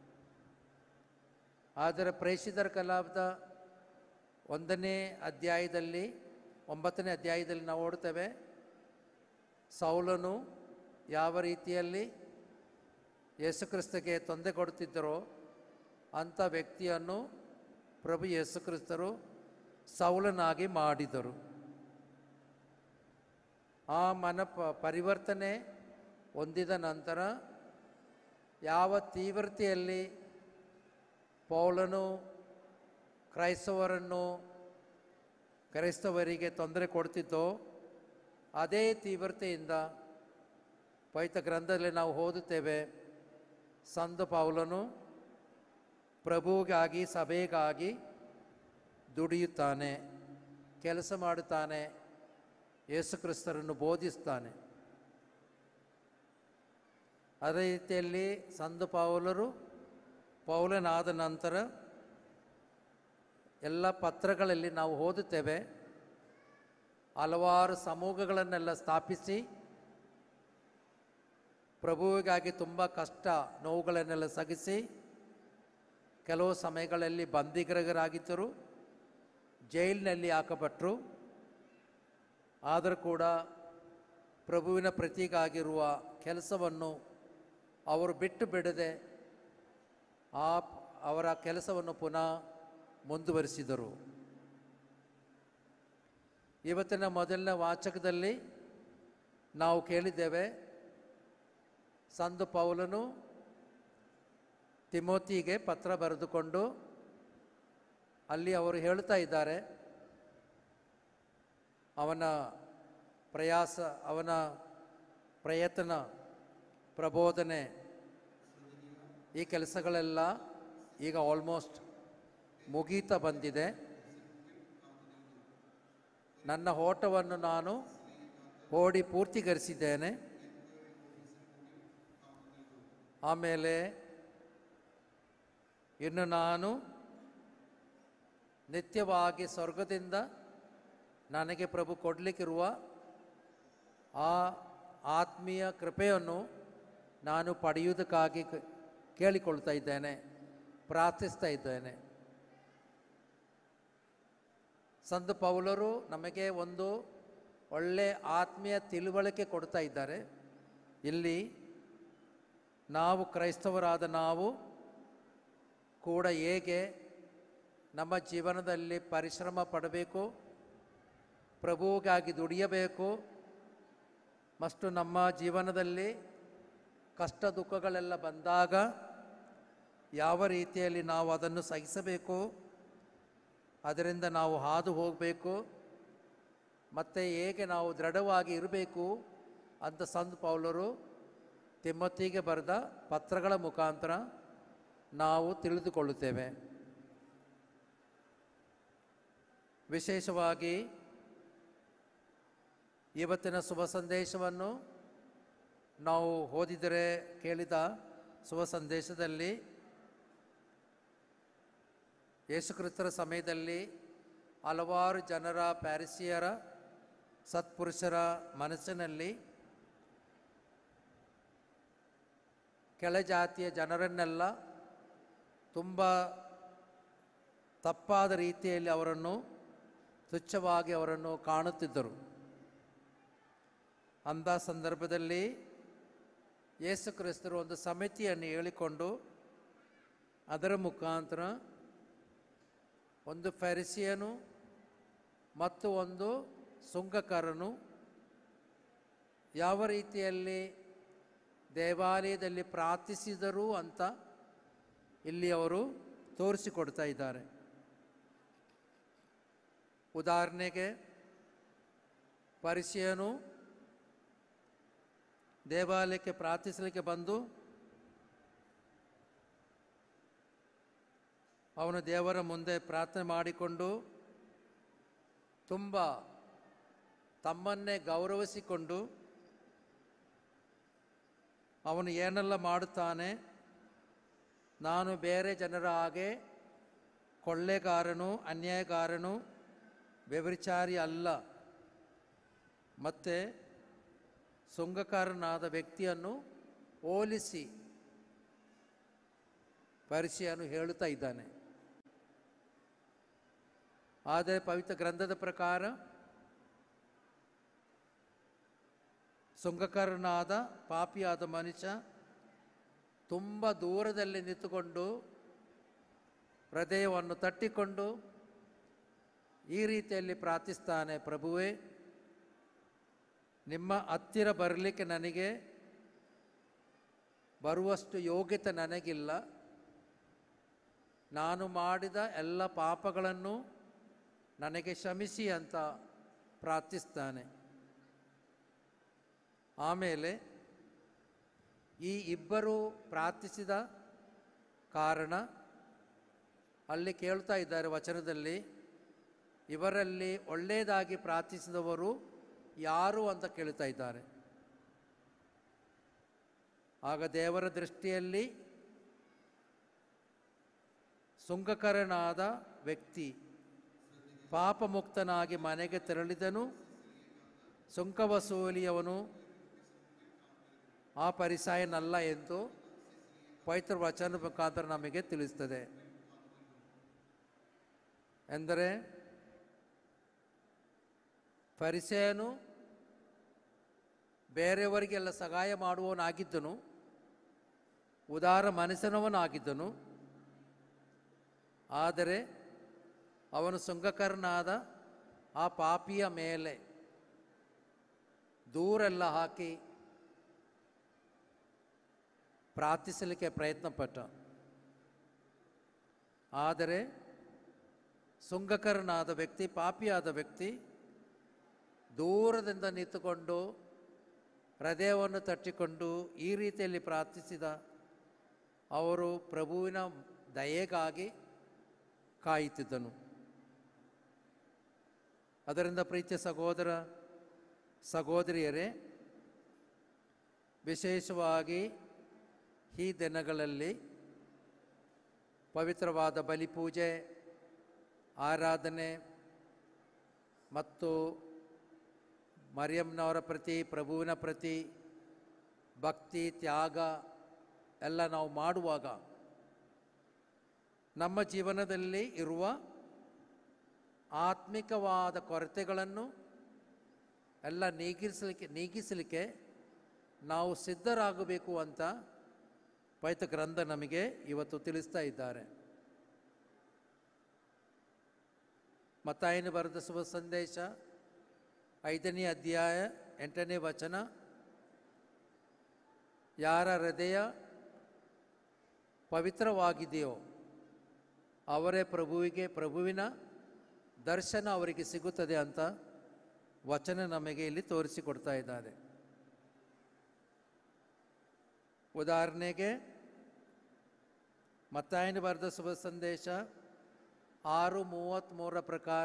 ಆದರೆ ಪ್ರೇಷಿತರ ಕಲಾಪದ ಒಂದನೇ ಅಧ್ಯಾಯದಲ್ಲಿ ಒಂಬತ್ತನೇ ಅಧ್ಯಾಯದಲ್ಲಿ ನಾವು ಓಡ್ತೇವೆ, ಸೌಲನು ಯಾವ ರೀತಿಯಲ್ಲಿ ಯೇಸು ಕ್ರಿಸ್ತಗೆ ತೊಂದರೆ ಕೊಡುತ್ತಿದ್ದರೋ ಅಂಥ ವ್ಯಕ್ತಿಯನ್ನು ಪ್ರಭು ಯೇಸು ಕ್ರಿಸ್ತರು ಸೌಲನಾಗಿ ಮಾಡಿದರು. ಆ ಮನ ಪ- ಪರಿವರ್ತನೆ ಹೊಂದಿದ ನಂತರ ಯಾವ ತೀವ್ರತೆಯಲ್ಲಿ ಪೌಲನು ಕ್ರೈಸ್ತವರನ್ನು ಕ್ರೈಸ್ತವರಿಗೆ ತೊಂದರೆ ಕೊಡ್ತಿದ್ದೋ ಅದೇ ತೀವ್ರತೆಯಿಂದ ಪವಿತ್ರ ಗ್ರಂಥದಲ್ಲಿ ನಾವು ಓದುತ್ತೇವೆ. ಸಂತ ಪೌಲನು ಪ್ರಭುಗಾಗಿ ಸಭೆಗಾಗಿ ದುಡಿಯುತ್ತಾನೆ, ಕೆಲಸ ಮಾಡುತ್ತಾನೆ, ಯೇಸು ಕ್ರಿಸ್ತರನ್ನು ಬೋಧಿಸ್ತಾನೆ. ಅದೇ ರೀತಿಯಲ್ಲಿ ಸಂತ ಪೌಲರು ಪೌಲನಾದ ನಂತರ ಎಲ್ಲ ಪತ್ರಗಳಲ್ಲಿ ನಾವು ಓದುತ್ತೇವೆ, ಹಲವಾರು ಸಮೂಹಗಳನ್ನೆಲ್ಲ ಸ್ಥಾಪಿಸಿ ಪ್ರಭುವಿಗಾಗಿ ತುಂಬ ಕಷ್ಟ ನೋವುಗಳನ್ನೆಲ್ಲ ಸಹಿಸಿ ಕೆಲವು ಸಮಯಗಳಲ್ಲಿ ಬಂದಿಗರಾಗಿದ್ದರು, ಜೈಲಿನಲ್ಲಿ ಹಾಕಪಟ್ಟರು. ಆದರೂ ಕೂಡ ಪ್ರಭುವಿನ ಪ್ರತಿಗಾಗಿರುವ ಕೆಲಸವನ್ನು ಅವರು ಬಿಟ್ಟು ಬಿಡದೆ ಆ ಅವರ ಕೆಲಸವನ್ನು ಪುನಃ ಮುಂದುವರಿಸಿದರು. ಇವತ್ತಿನ ಮೊದಲನೇ ವಾಚಕದಲ್ಲಿ ನಾವು ಕೇಳಿದ್ದೇವೆ, ಸಂತ ಪೌಲನು ತಿಮೋತಿಗೆ ಪತ್ರ ಬರೆದುಕೊಂಡು ಅಲ್ಲಿ ಅವರು ಹೇಳ್ತಾ ಇದ್ದಾರೆ, ಅವನ ಪ್ರಯಾಸ, ಅವನ ಪ್ರಯತ್ನ, ಪ್ರಬೋಧನೆ, ಈ ಕೆಲಸಗಳೆಲ್ಲ ಈಗ ಆಲ್ಮೋಸ್ಟ್ ಮುಗೀತಾ ಬಂದಿದೆ. ನನ್ನ ಓಟವನ್ನು ನಾನು ಓಡಿ ಪೂರ್ತಿಗರಿಸಿದ್ದೇನೆ. ಆಮೇಲೆ ಇನ್ನು ನಾನು ನಿತ್ಯವಾಗಿ ಸ್ವರ್ಗದಿಂದ ನನಗೆ ಪ್ರಭು ಕೊಡಲಿಕ್ಕಿರುವ ಆ ಆತ್ಮೀಯ ಕೃಪೆಯನ್ನು ನಾನು ಪಡೆಯುವುದಕ್ಕಾಗಿ ಕೇಳಿಕೊಳ್ತಾ ಇದ್ದೇನೆ, ಪ್ರಾರ್ಥಿಸ್ತಾ ಇದ್ದೇನೆ. ಸಂತ ಪೌಲರು ನಮಗೆ ಒಂದು ಒಳ್ಳೆಯ ಆತ್ಮೀಯ ತಿಳುವಳಿಕೆ ಕೊಡ್ತಾ ಇದ್ದಾರೆ. ಇಲ್ಲಿ ನಾವು ಕ್ರೈಸ್ತವರಾದ ನಾವು ಕೂಡ ಹೇಗೆ ನಮ್ಮ ಜೀವನದಲ್ಲಿ ಪರಿಶ್ರಮ ಪಡಬೇಕು, ಪ್ರಭುವಿಗಾಗಿ ದುಡಿಯಬೇಕು, ಮತ್ತು ನಮ್ಮ ಜೀವನದಲ್ಲಿ ಕಷ್ಟ ದುಃಖಗಳೆಲ್ಲ ಬಂದಾಗ ಯಾವ ರೀತಿಯಲ್ಲಿ ನಾವು ಅದನ್ನು ಸಹಿಸಬೇಕು, ಅದರಿಂದ ನಾವು ಹಾದು ಹೋಗಬೇಕು, ಮತ್ತು ಹೇಗೆ ನಾವು ದೃಢವಾಗಿ ಇರಬೇಕು ಅಂತ ಸಂತ ಪೌಲರು ತಿಮೋತಿಗೆ ಬರೆದ ಪತ್ರಗಳ ಮುಖಾಂತರ ನಾವು ತಿಳಿದುಕೊಳ್ಳುತ್ತೇವೆ. ವಿಶೇಷವಾಗಿ ಇವತ್ತಿನ ಶುಭ ಸಂದೇಶವನ್ನು ನಾವು ಓದಿದರೆ, ಕೇಳಿದ ಶುಭ ಸಂದೇಶದಲ್ಲಿ ಯೇಸುಕ್ರಿಸ್ತರ ಸಮಯದಲ್ಲಿ ಹಲವಾರು ಜನರ, ಪ್ಯಾರಿಸಿಯರ, ಸತ್ಪುರುಷರ ಮನಸ್ಸಿನಲ್ಲಿ ಕೆಳಜಾತಿಯ ಜನರನ್ನೆಲ್ಲ ತುಂಬ ತಪ್ಪಾದ ರೀತಿಯಲ್ಲಿ ಅವರನ್ನು ತುಚ್ಛವಾಗಿ ಅವರನ್ನು ಕಾಣುತ್ತಿದ್ದರು. ಅಂಥ ಸಂದರ್ಭದಲ್ಲಿ ಯೇಸು ಕ್ರಿಸ್ತರು ಒಂದು ಸಮಿತಿಯನ್ನು ಹೇಳಿಕೊಂಡು ಅದರ ಮುಖಾಂತರ ಒಂದು ಫರಿಸಿಯನು ಮತ್ತು ಒಂದು ಸುಂಕಕಾರನು ಯಾವ ರೀತಿಯಲ್ಲಿ ದೇವಾಲಯದಲ್ಲಿ ಪ್ರಾರ್ಥಿಸಿದರು ಅಂತ ಇಲ್ಲಿ ಅವರು ತೋರಿಸಿಕೊಡ್ತಾ ಇದ್ದಾರೆ. ಉದಾಹರಣೆಗೆ, ಫರಿಸಿಯನು ದೇವಾಲಯಕ್ಕೆ ಪ್ರಾರ್ಥಿಸಲಿಕ್ಕೆ ಬಂದು ಅವನು ದೇವರ ಮುಂದೆ ಪ್ರಾರ್ಥನೆ ಮಾಡಿಕೊಂಡು ತುಂಬ ತಮ್ಮನ್ನೇ ಗೌರವಿಸಿಕೊಂಡು ಅವನು ಏನೆಲ್ಲ ಮಾಡುತ್ತಾನೆ, ನಾನು ಬೇರೆ ಜನರ ಹಾಗೆ ಕೊಳ್ಳೆಗಾರನು, ಅನ್ಯಾಯಗಾರನು, ವ್ಯಭಿಚಾರಿ ಅಲ್ಲ, ಮತ್ತು ಸುಂಕಕಾರನಾದ ವ್ಯಕ್ತಿಯನ್ನು ಹೋಲಿಸಿ ಫರಿಸಿಯನು ಹೇಳುತ್ತಾ ಇದ್ದಾನೆ. ಆದರೆ ಪವಿತ್ರ ಗ್ರಂಥದ ಪ್ರಕಾರ ಸುಂಕಕಾರನಾದ ಪಾಪಿಯಾದ ಮನುಷ್ಯ ತುಂಬ ದೂರದಲ್ಲಿ ನಿಂತುಕೊಂಡು ಹೃದಯವನ್ನು ತಟ್ಟಿಕೊಂಡು ಈ ರೀತಿಯಲ್ಲಿ ಪ್ರಾರ್ಥಿಸ್ತಾನೆ, ಪ್ರಭುವೇ, ನಿಮ್ಮ ಹತ್ತಿರ ಬರಲಿಕ್ಕೆ ನನಗೆ ಬರುವಷ್ಟು ಯೋಗ್ಯತೆ ನನಗಿಲ್ಲ. ನಾನು ಮಾಡಿದ ಎಲ್ಲ ಪಾಪಗಳನ್ನು ನನಗೆ ಕ್ಷಮಿಸಿ ಅಂತ ಪ್ರಾರ್ಥಿಸ್ತಾನೆ. ಆಮೇಲೆ ಈ ಇಬ್ಬರು ಪ್ರಾರ್ಥಿಸಿದ ಕಾರಣ ಅಲ್ಲಿ ಕೇಳ್ತಾ ಇದ್ದಾರೆ ವಚನದಲ್ಲಿ, ಇವರಲ್ಲಿ ಒಳ್ಳೆಯದಾಗಿ ಪ್ರಾರ್ಥಿಸಿದವರು ಯಾರು ಅಂತ ಕೇಳ್ತಾ ಇದ್ದಾರೆ. ಆಗ ದೇವರ ದೃಷ್ಟಿಯಲ್ಲಿ ಸುಂಕಕರನಾದ ವ್ಯಕ್ತಿ ಪಾಪಮುಕ್ತನಾಗಿ ಮನೆಗೆ ತೆರಳಿದನು, ಸುಂಕ ವಸೂಲಿಯವನು ಆ ಪರಿಸಾಯನಲ್ಲ ಎಂದು ಪವಿತ್ರ ವಚನ ಮುಖಾಂತರ ನಮಗೆ ತಿಳಿಸ್ತದೆ. ಎಂದರೆ ಫರಿಸೇಯನು ಬೇರೆಯವರಿಗೆಲ್ಲ ಸಹಾಯ ಮಾಡುವವನಾಗಿದ್ದನು, ಉದಾರ ಮನಸ್ಸಿನವನಾಗಿದ್ದನು. ಆದರೆ ಅವನು ಸುಂಕಕರನಾದ ಆ ಪಾಪಿಯ ಮೇಲೆ ದೂರೆಲ್ಲ ಹಾಕಿ ಪ್ರಾರ್ಥಿಸಲಿಕ್ಕೆ ಪ್ರಯತ್ನಪಟ್ಟ. ಆದರೆ ಸುಂಕಕರನಾದ ವ್ಯಕ್ತಿ, ಪಾಪಿಯಾದ ವ್ಯಕ್ತಿ ದೂರದಿಂದ ನಿಂತುಕೊಂಡು ಹೃದಯವನ್ನು ತಟ್ಟಿಕೊಂಡು ಈ ರೀತಿಯಲ್ಲಿ ಪ್ರಾರ್ಥಿಸಿದ. ಅವರು ಪ್ರಭುವಿನ ದಯೆಗಾಗಿ ಕಾಯುತ್ತಿದ್ದನು. ಅದರಿಂದ ಪ್ರೀತಿಯ ಸಹೋದರ ಸಹೋದರಿಯರೇ, ವಿಶೇಷವಾಗಿ ಈ ದಿನಗಳಲ್ಲಿ ಪವಿತ್ರವಾದ ಬಲಿಪೂಜೆ, ಆರಾಧನೆ ಮತ್ತು ಮರಿಯಮ್ಮನವರ ಪ್ರತಿ, ಪ್ರಭುವಿನ ಪ್ರತಿ ಭಕ್ತಿ, ತ್ಯಾಗ ಎಲ್ಲ ನಾವು ಮಾಡುವಾಗ ನಮ್ಮ ಜೀವನದಲ್ಲಿ ಇರುವ ಆತ್ಮಿಕವಾದ ಕೊರತೆಗಳನ್ನು ಎಲ್ಲ ನೀಗಿಸಲಿಕ್ಕೆ ನೀಗಿಸಲಿಕ್ಕೆ ನಾವು ಸಿದ್ಧರಾಗಬೇಕು ಅಂತ ಪವಿತ್ರ ಗ್ರಂಥ ನಮಗೆ ಇವತ್ತು ತಿಳಿಸ್ತಾ ಇದ್ದಾರೆ. ಮತ್ತಾಯನು ಬರೆದ ಶುಭ ಸಂದೇಶ ಐದನೇ ಅಧ್ಯಾಯ ಎಂಟನೇ ವಚನ, ಯಾರ ಹೃದಯ ಪವಿತ್ರವಾಗಿದೆಯೋ ಅವರೇ ಪ್ರಭುವಿಗೆ ಪ್ರಭುವಿನ ದರ್ಶನ ಅವರಿಗೆ ಸಿಗುತ್ತದೆ ಅಂತ ವಚನ ನಮಗೆ ಇಲ್ಲಿ ತೋರಿಸಿಕೊಡ್ತಾ ಇದ್ದಾರೆ. ಉದಾಹರಣೆಗೆ ಮತ್ತಾಯನು ಬರೆದ ಶುಭ ಸಂದೇಶ ಆರು ಮೂವತ್ತ್ಮೂರರ ಪ್ರಕಾರ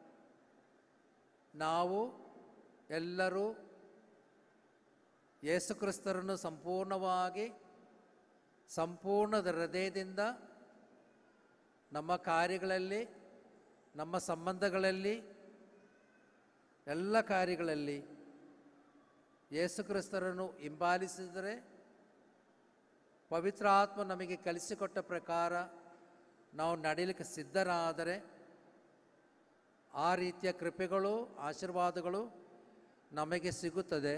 ನಾವು ಎಲ್ಲರೂ ಯೇಸುಕ್ರಿಸ್ತರನ್ನು ಸಂಪೂರ್ಣವಾಗಿ ಸಂಪೂರ್ಣ ಹೃದಯದಿಂದ ನಮ್ಮ ಕಾರ್ಯಗಳಲ್ಲಿ, ನಮ್ಮ ಸಂಬಂಧಗಳಲ್ಲಿ, ಎಲ್ಲ ಕಾರ್ಯಗಳಲ್ಲಿ ಯೇಸುಕ್ರಿಸ್ತರನ್ನು ಹಿಂಬಾಲಿಸಿದರೆ, ಪವಿತ್ರ ಆತ್ಮ ನಮಗೆ ಕಲಿಸಿಕೊಟ್ಟ ಪ್ರಕಾರ ನಾವು ನಡೆಯಲಿಕ್ಕೆ ಸಿದ್ಧರಾದರೆ ಆ ರೀತಿಯ ಕೃಪೆಗಳು, ಆಶೀರ್ವಾದಗಳು ನಮಗೆ ಸಿಗುತ್ತದೆ.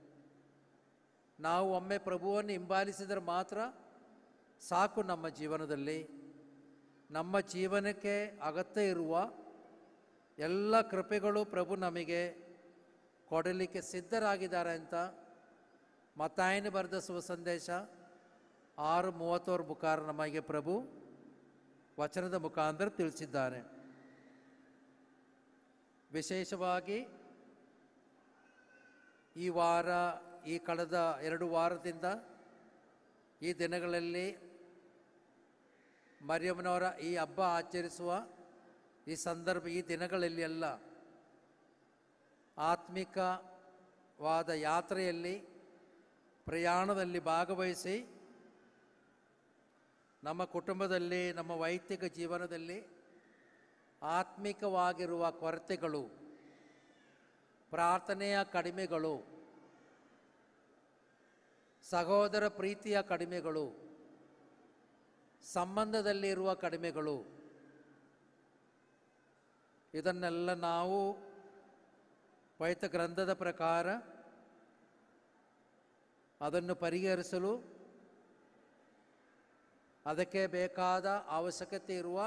ನಾವು ಒಮ್ಮೆ ಪ್ರಭುವನ್ನು ಹಿಂಬಾಲಿಸಿದರೆ ಮಾತ್ರ ಸಾಕು. ನಮ್ಮ ಜೀವನದಲ್ಲಿ ನಮ್ಮ ಜೀವನಕ್ಕೆ ಅಗತ್ಯ ಇರುವ ಎಲ್ಲ ಕೃಪೆಗಳು ಪ್ರಭು ನಮಗೆ ಕೊಡಲಿಕ್ಕೆ ಸಿದ್ಧರಾಗಿದ್ದಾರೆ ಅಂತ ಮತ್ತಾಯನು ಬರೆದ ಶುಭ ಸಂದೇಶ ಆರು ಮೂವತ್ತೋರ ಮುಖಾಂತರ ನಮಗೆ ಪ್ರಭು ವಚನದ ಮುಖಾಂತರ ತಿಳಿಸಿದ್ದಾರೆ. ವಿಶೇಷವಾಗಿ ಈ ವಾರ, ಈ ಕಳೆದ ಎರಡು ವಾರದಿಂದ ಈ ದಿನಗಳಲ್ಲಿ ಮರಿಯಮ್ಮನವರ ಈ ಹಬ್ಬ ಆಚರಿಸುವ ಈ ಸಂದರ್ಭ, ಈ ದಿನಗಳಲ್ಲಿ ಎಲ್ಲ ಆತ್ಮಿಕವಾದ ಯಾತ್ರೆಯಲ್ಲಿ, ಪ್ರಯಾಣದಲ್ಲಿ ಭಾಗವಹಿಸಿ ನಮ್ಮ ಕುಟುಂಬದಲ್ಲಿ, ನಮ್ಮ ವೈಯಕ್ತಿಕ ಜೀವನದಲ್ಲಿ ಆತ್ಮಿಕವಾಗಿರುವ ಕೊರತೆಗಳು, ಪ್ರಾರ್ಥನೆಯ ಕಡಿಮೆಗಳು, ಸಹೋದರ ಪ್ರೀತಿಯ ಕಡಿಮೆಗಳು, ಸಂಬಂಧದಲ್ಲಿರುವ ಕಡಿಮೆಗಳು, ಇದನ್ನೆಲ್ಲ ನಾವು ಪವಿತ್ರ ಗ್ರಂಥದ ಪ್ರಕಾರ ಅದನ್ನು ಪರಿಹರಿಸಲು ಅದಕ್ಕೆ ಬೇಕಾದ ಅವಶ್ಯಕತೆ ಇರುವ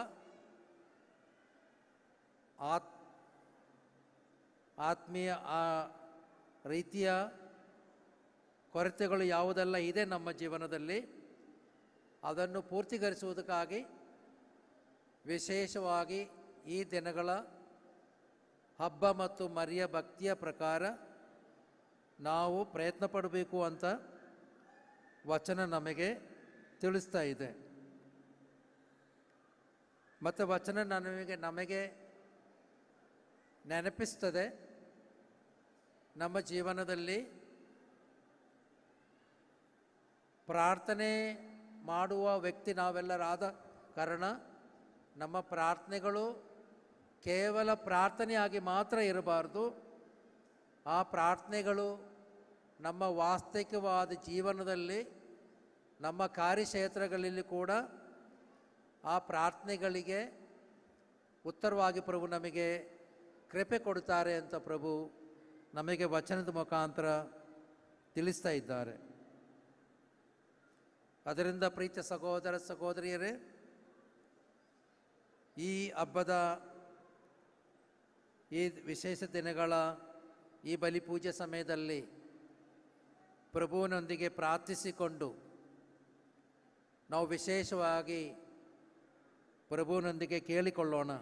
ಆತ್ ಆತ್ಮೀಯ ರೀತಿಯ ಕೊರತೆಗಳು ಯಾವುದೆಲ್ಲ ಇದೆ ನಮ್ಮ ಜೀವನದಲ್ಲಿ ಅದನ್ನು ಪೂರ್ತಿಗೊಳಿಸುವುದಕ್ಕಾಗಿ ವಿಶೇಷವಾಗಿ ಈ ದಿನಗಳ ಹಬ್ಬ ಮತ್ತು ಮರಿಯ ಭಕ್ತಿಯ ಪ್ರಕಾರ ನಾವು ಪ್ರಯತ್ನ ಪಡಬೇಕು ಅಂತ ವಚನ ನಮಗೆ ತಿಳಿಸ್ತಾ ಇದೆ. ಮತ್ತು ವಚನ ನಮಗೆ ನಮಗೆ ನೆನಪಿಸ್ತದೆ ನಮ್ಮ ಜೀವನದಲ್ಲಿ ಪ್ರಾರ್ಥನೆ ಮಾಡುವ ವ್ಯಕ್ತಿ ನಾವೆಲ್ಲರಾದ ಕಾರಣ ನಮ್ಮ ಪ್ರಾರ್ಥನೆಗಳು ಕೇವಲ ಪ್ರಾರ್ಥನೆಯಾಗಿ ಮಾತ್ರ ಇರಬಾರ್ದು. ಆ ಪ್ರಾರ್ಥನೆಗಳು ನಮ್ಮ ವಾಸ್ತವಿಕವಾದ ಜೀವನದಲ್ಲಿ ನಮ್ಮ ಕಾರ್ಯಕ್ಷೇತ್ರಗಳಲ್ಲಿ ಕೂಡ ಆ ಪ್ರಾರ್ಥನೆಗಳಿಗೆ ಉತ್ತರವಾಗಿ ಪ್ರಭು ನಮಗೆ ಕೃಪೆ ಕೊಡುತ್ತಾರೆ ಅಂತ ಪ್ರಭು ನಮಗೆ ವಚನದ ಮುಖಾಂತರ ತಿಳಿಸ್ತಾ ಇದ್ದಾರೆ. ಅದರಿಂದ ಪ್ರೀತಿಯ ಸಹೋದರ ಸಹೋದರಿಯರೇ, ಈ ಹಬ್ಬದ ಈ ವಿಶೇಷ ದಿನಗಳ ಈ ಬಲಿಪೂಜೆ ಸಮಯದಲ್ಲಿ ಪ್ರಭುವಿನೊಂದಿಗೆ ಪ್ರಾರ್ಥಿಸಿಕೊಂಡು ನಾವು ವಿಶೇಷವಾಗಿ ಪ್ರಭುವಿನೊಂದಿಗೆ ಕೇಳಿಕೊಳ್ಳೋಣ.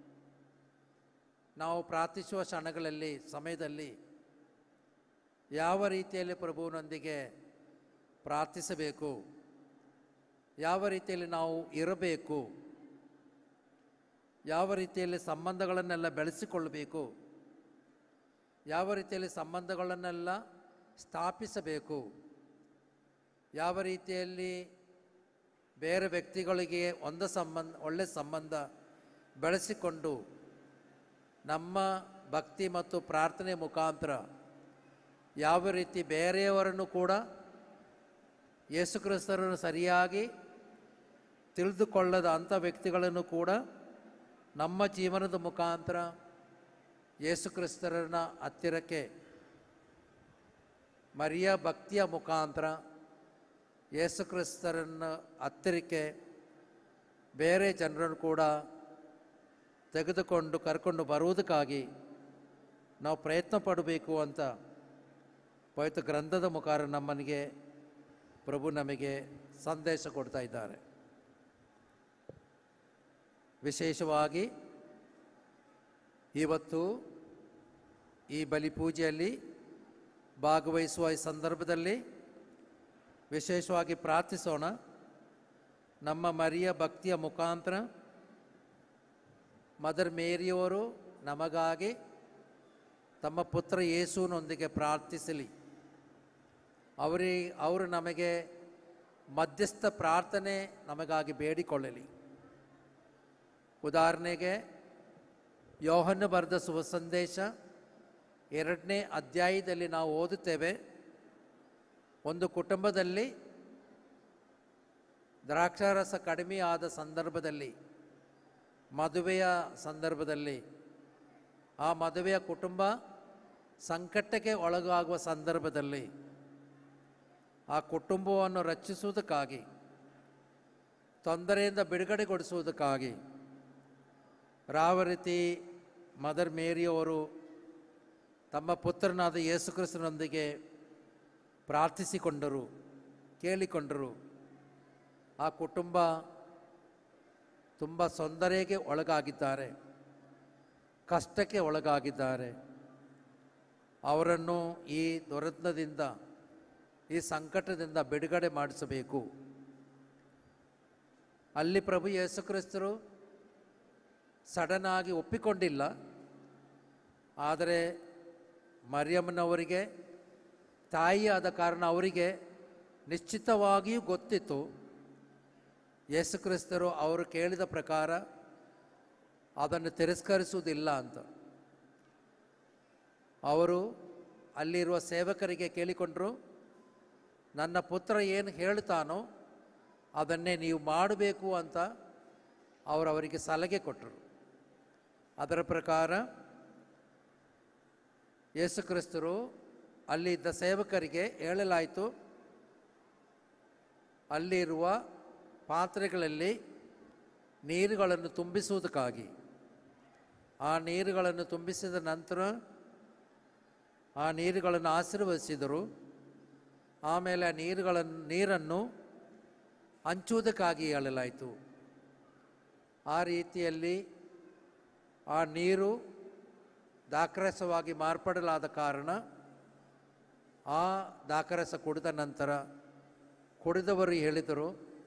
ನಾವು ಪ್ರಾರ್ಥಿಸುವ ಕ್ಷಣಗಳಲ್ಲಿ ಸಮಯದಲ್ಲಿ ಯಾವ ರೀತಿಯಲ್ಲಿ ಪ್ರಭುವಿನೊಂದಿಗೆ ಪ್ರಾರ್ಥಿಸಬೇಕು, ಯಾವ ರೀತಿಯಲ್ಲಿ ನಾವು ಇರಬೇಕು, ಯಾವ ರೀತಿಯಲ್ಲಿ ಸಂಬಂಧಗಳನ್ನೆಲ್ಲ ಬೆಳೆಸಿಕೊಳ್ಳಬೇಕು, ಯಾವ ರೀತಿಯಲ್ಲಿ ಸಂಬಂಧಗಳನ್ನೆಲ್ಲ ಸ್ಥಾಪಿಸಬೇಕು, ಯಾವ ರೀತಿಯಲ್ಲಿ ಬೇರೆ ವ್ಯಕ್ತಿಗಳಿಗೆ ಒಂದು ಸಂಬಂಧ ಒಳ್ಳೆಯ ಸಂಬಂಧ ಬೆಳೆಸಿಕೊಂಡು ನಮ್ಮ ಭಕ್ತಿ ಮತ್ತು ಪ್ರಾರ್ಥನೆ ಮುಖಾಂತರ ಯಾವ ರೀತಿ ಬೇರೆಯವರನ್ನು ಕೂಡ ಯೇಸುಕ್ರಿಸ್ತರನ್ನು ಸರಿಯಾಗಿ ತಿಳಿದುಕೊಳ್ಳದ ಅಂಥ ವ್ಯಕ್ತಿಗಳನ್ನು ಕೂಡ ನಮ್ಮ ಜೀವನದ ಮುಖಾಂತರ ಯೇಸುಕ್ರಿಸ್ತರನ್ನ ಹತ್ತಿರಕ್ಕೆ ಮರಿಯ ಭಕ್ತಿಯ ಮುಖಾಂತರ ಯೇಸುಕ್ರಿಸ್ತರನ್ನು ಹತ್ತಿರಕ್ಕೆ ಬೇರೆ ಜನರನ್ನು ಕೂಡ ತೆಗೆದುಕೊಂಡು ಕರ್ಕೊಂಡು ಬರುವುದಕ್ಕಾಗಿ ನಾವು ಪ್ರಯತ್ನ ಪಡಬೇಕು ಅಂತ ಪವಿತ್ರ ಗ್ರಂಥದ ಮುಖಾಂತರ ನಮ್ಮನಿಗೆ ಪ್ರಭು ನಮಗೆ ಸಂದೇಶ ಕೊಡ್ತಾ ಇದ್ದಾರೆ. ವಿಶೇಷವಾಗಿ ಇವತ್ತು ಈ ಬಲಿಪೂಜೆಯಲ್ಲಿ ಭಾಗವಹಿಸುವ ಈ ಸಂದರ್ಭದಲ್ಲಿ ವಿಶೇಷವಾಗಿ ಪ್ರಾರ್ಥಿಸೋಣ. ನಮ್ಮ ಮರಿಯ ಭಕ್ತಿಯ ಮುಖಾಂತರ ಮದರ್ ಮೇರಿಯವರು ನಮಗಾಗಿ ತಮ್ಮ ಪುತ್ರ ಯೇಸುವಿನೊಂದಿಗೆ ಪ್ರಾರ್ಥಿಸಲಿ. ಅವರಿ ಅವರು ನಮಗೆ ಮಧ್ಯಸ್ಥ ಪ್ರಾರ್ಥನೆ ನಮಗಾಗಿ ಬೇಡಿಕೊಳ್ಳಲಿ. ಉದಾಹರಣೆಗೆ ಯೋಹನ್ನ ಬರೆದ ಶುಭ ಸಂದೇಶ ಎರಡನೇ ಅಧ್ಯಾಯದಲ್ಲಿ ನಾವು ಓದುತ್ತೇವೆ, ಒಂದು ಕುಟುಂಬದಲ್ಲಿ ದ್ರಾಕ್ಷಾರಸ ಕಡಿಮೆ ಆದ ಸಂದರ್ಭದಲ್ಲಿ, ಮದುವೆಯ ಸಂದರ್ಭದಲ್ಲಿ, ಆ ಮದುವೆಯ ಕುಟುಂಬ ಸಂಕಟಕ್ಕೆ ಒಳಗಾಗುವ ಸಂದರ್ಭದಲ್ಲಿ ಆ ಕುಟುಂಬವನ್ನು ರಕ್ಷಿಸುವುದಕ್ಕಾಗಿ, ತೊಂದರೆಯಿಂದ ಬಿಡುಗಡೆಗೊಳಿಸುವುದಕ್ಕಾಗಿ ಯಾವ ರೀತಿ ಮದರ್ ಮೇರಿಯವರು ತಮ್ಮ ಪುತ್ರನಾದ ಯೇಸುಕ್ರಿಸ್ತನೊಂದಿಗೆ ಪ್ರಾರ್ಥಿಸಿಕೊಂಡರು, ಕೇಳಿಕೊಂಡರು. ಆ ಕುಟುಂಬ ತುಂಬ ತೊಂದರೆಗೆ ಒಳಗಾಗಿದ್ದಾರೆ, ಕಷ್ಟಕ್ಕೆ ಒಳಗಾಗಿದ್ದಾರೆ. ಅವರನ್ನು ಈ ದುರಂತದಿಂದ, ಈ ಸಂಕಟದಿಂದ ಬಿಡುಗಡೆ ಮಾಡಿಸಬೇಕು. ಅಲ್ಲಿ ಪ್ರಭು ಯೇಸುಕ್ರಿಸ್ತರು ಸಡನ್ ಆಗಿ ಒಪ್ಪಿಕೊಂಡಿಲ್ಲ, ಆದರೆ ಮರಿಯಮ್ಮನವರಿಗೆ ತಾಯಿಯಾದ ಕಾರಣ ಅವರಿಗೆ ನಿಶ್ಚಿತವಾಗಿಯೂ ಗೊತ್ತಿತ್ತು ಯೇಸುಕ್ರಿಸ್ತರು ಅವರು ಕೇಳಿದ ಪ್ರಕಾರ ಅದನ್ನು ತಿರಸ್ಕರಿಸುವುದಿಲ್ಲ ಅಂತ. ಅವರು ಅಲ್ಲಿರುವ ಸೇವಕರಿಗೆ ಕೇಳಿಕೊಂಡರು, ನನ್ನ ಪುತ್ರ ಏನು ಹೇಳ್ತಾನೋ ಅದನ್ನೇ ನೀವು ಮಾಡಬೇಕು ಅಂತ ಅವರು ಅವರಿಗೆ ಸಲಹೆ ಕೊಟ್ಟರು. ಅದರ ಪ್ರಕಾರ ಯೇಸುಕ್ರಿಸ್ತರು ಅಲ್ಲಿದ್ದ ಸೇವಕರಿಗೆ ಹೇಳಲಾಯಿತು, ಅಲ್ಲಿರುವ ಪಾತ್ರೆಗಳಲ್ಲಿ ನೀರುಗಳನ್ನು ತುಂಬಿಸುವುದಕ್ಕಾಗಿ. ಆ ನೀರುಗಳನ್ನು ತುಂಬಿಸಿದ ನಂತರ ಆ ನೀರುಗಳನ್ನು ಆಶೀರ್ವದಿಸಿದರು. ಆಮೇಲೆ ಆ ನೀರುಗಳನ್ನು ನೀರನ್ನು ಹಂಚುವುದಕ್ಕಾಗಿ ಹೇಳಲಾಯಿತು. ಆ ರೀತಿಯಲ್ಲಿ ಆ ನೀರು ದಾಖರಸವಾಗಿ ಮಾರ್ಪಡಲಾದ ಕಾರಣ ಆ ದಾಖರಸ ಕುಡಿದ ನಂತರ ಕುಡಿದವರು ಹೇಳಿದರು,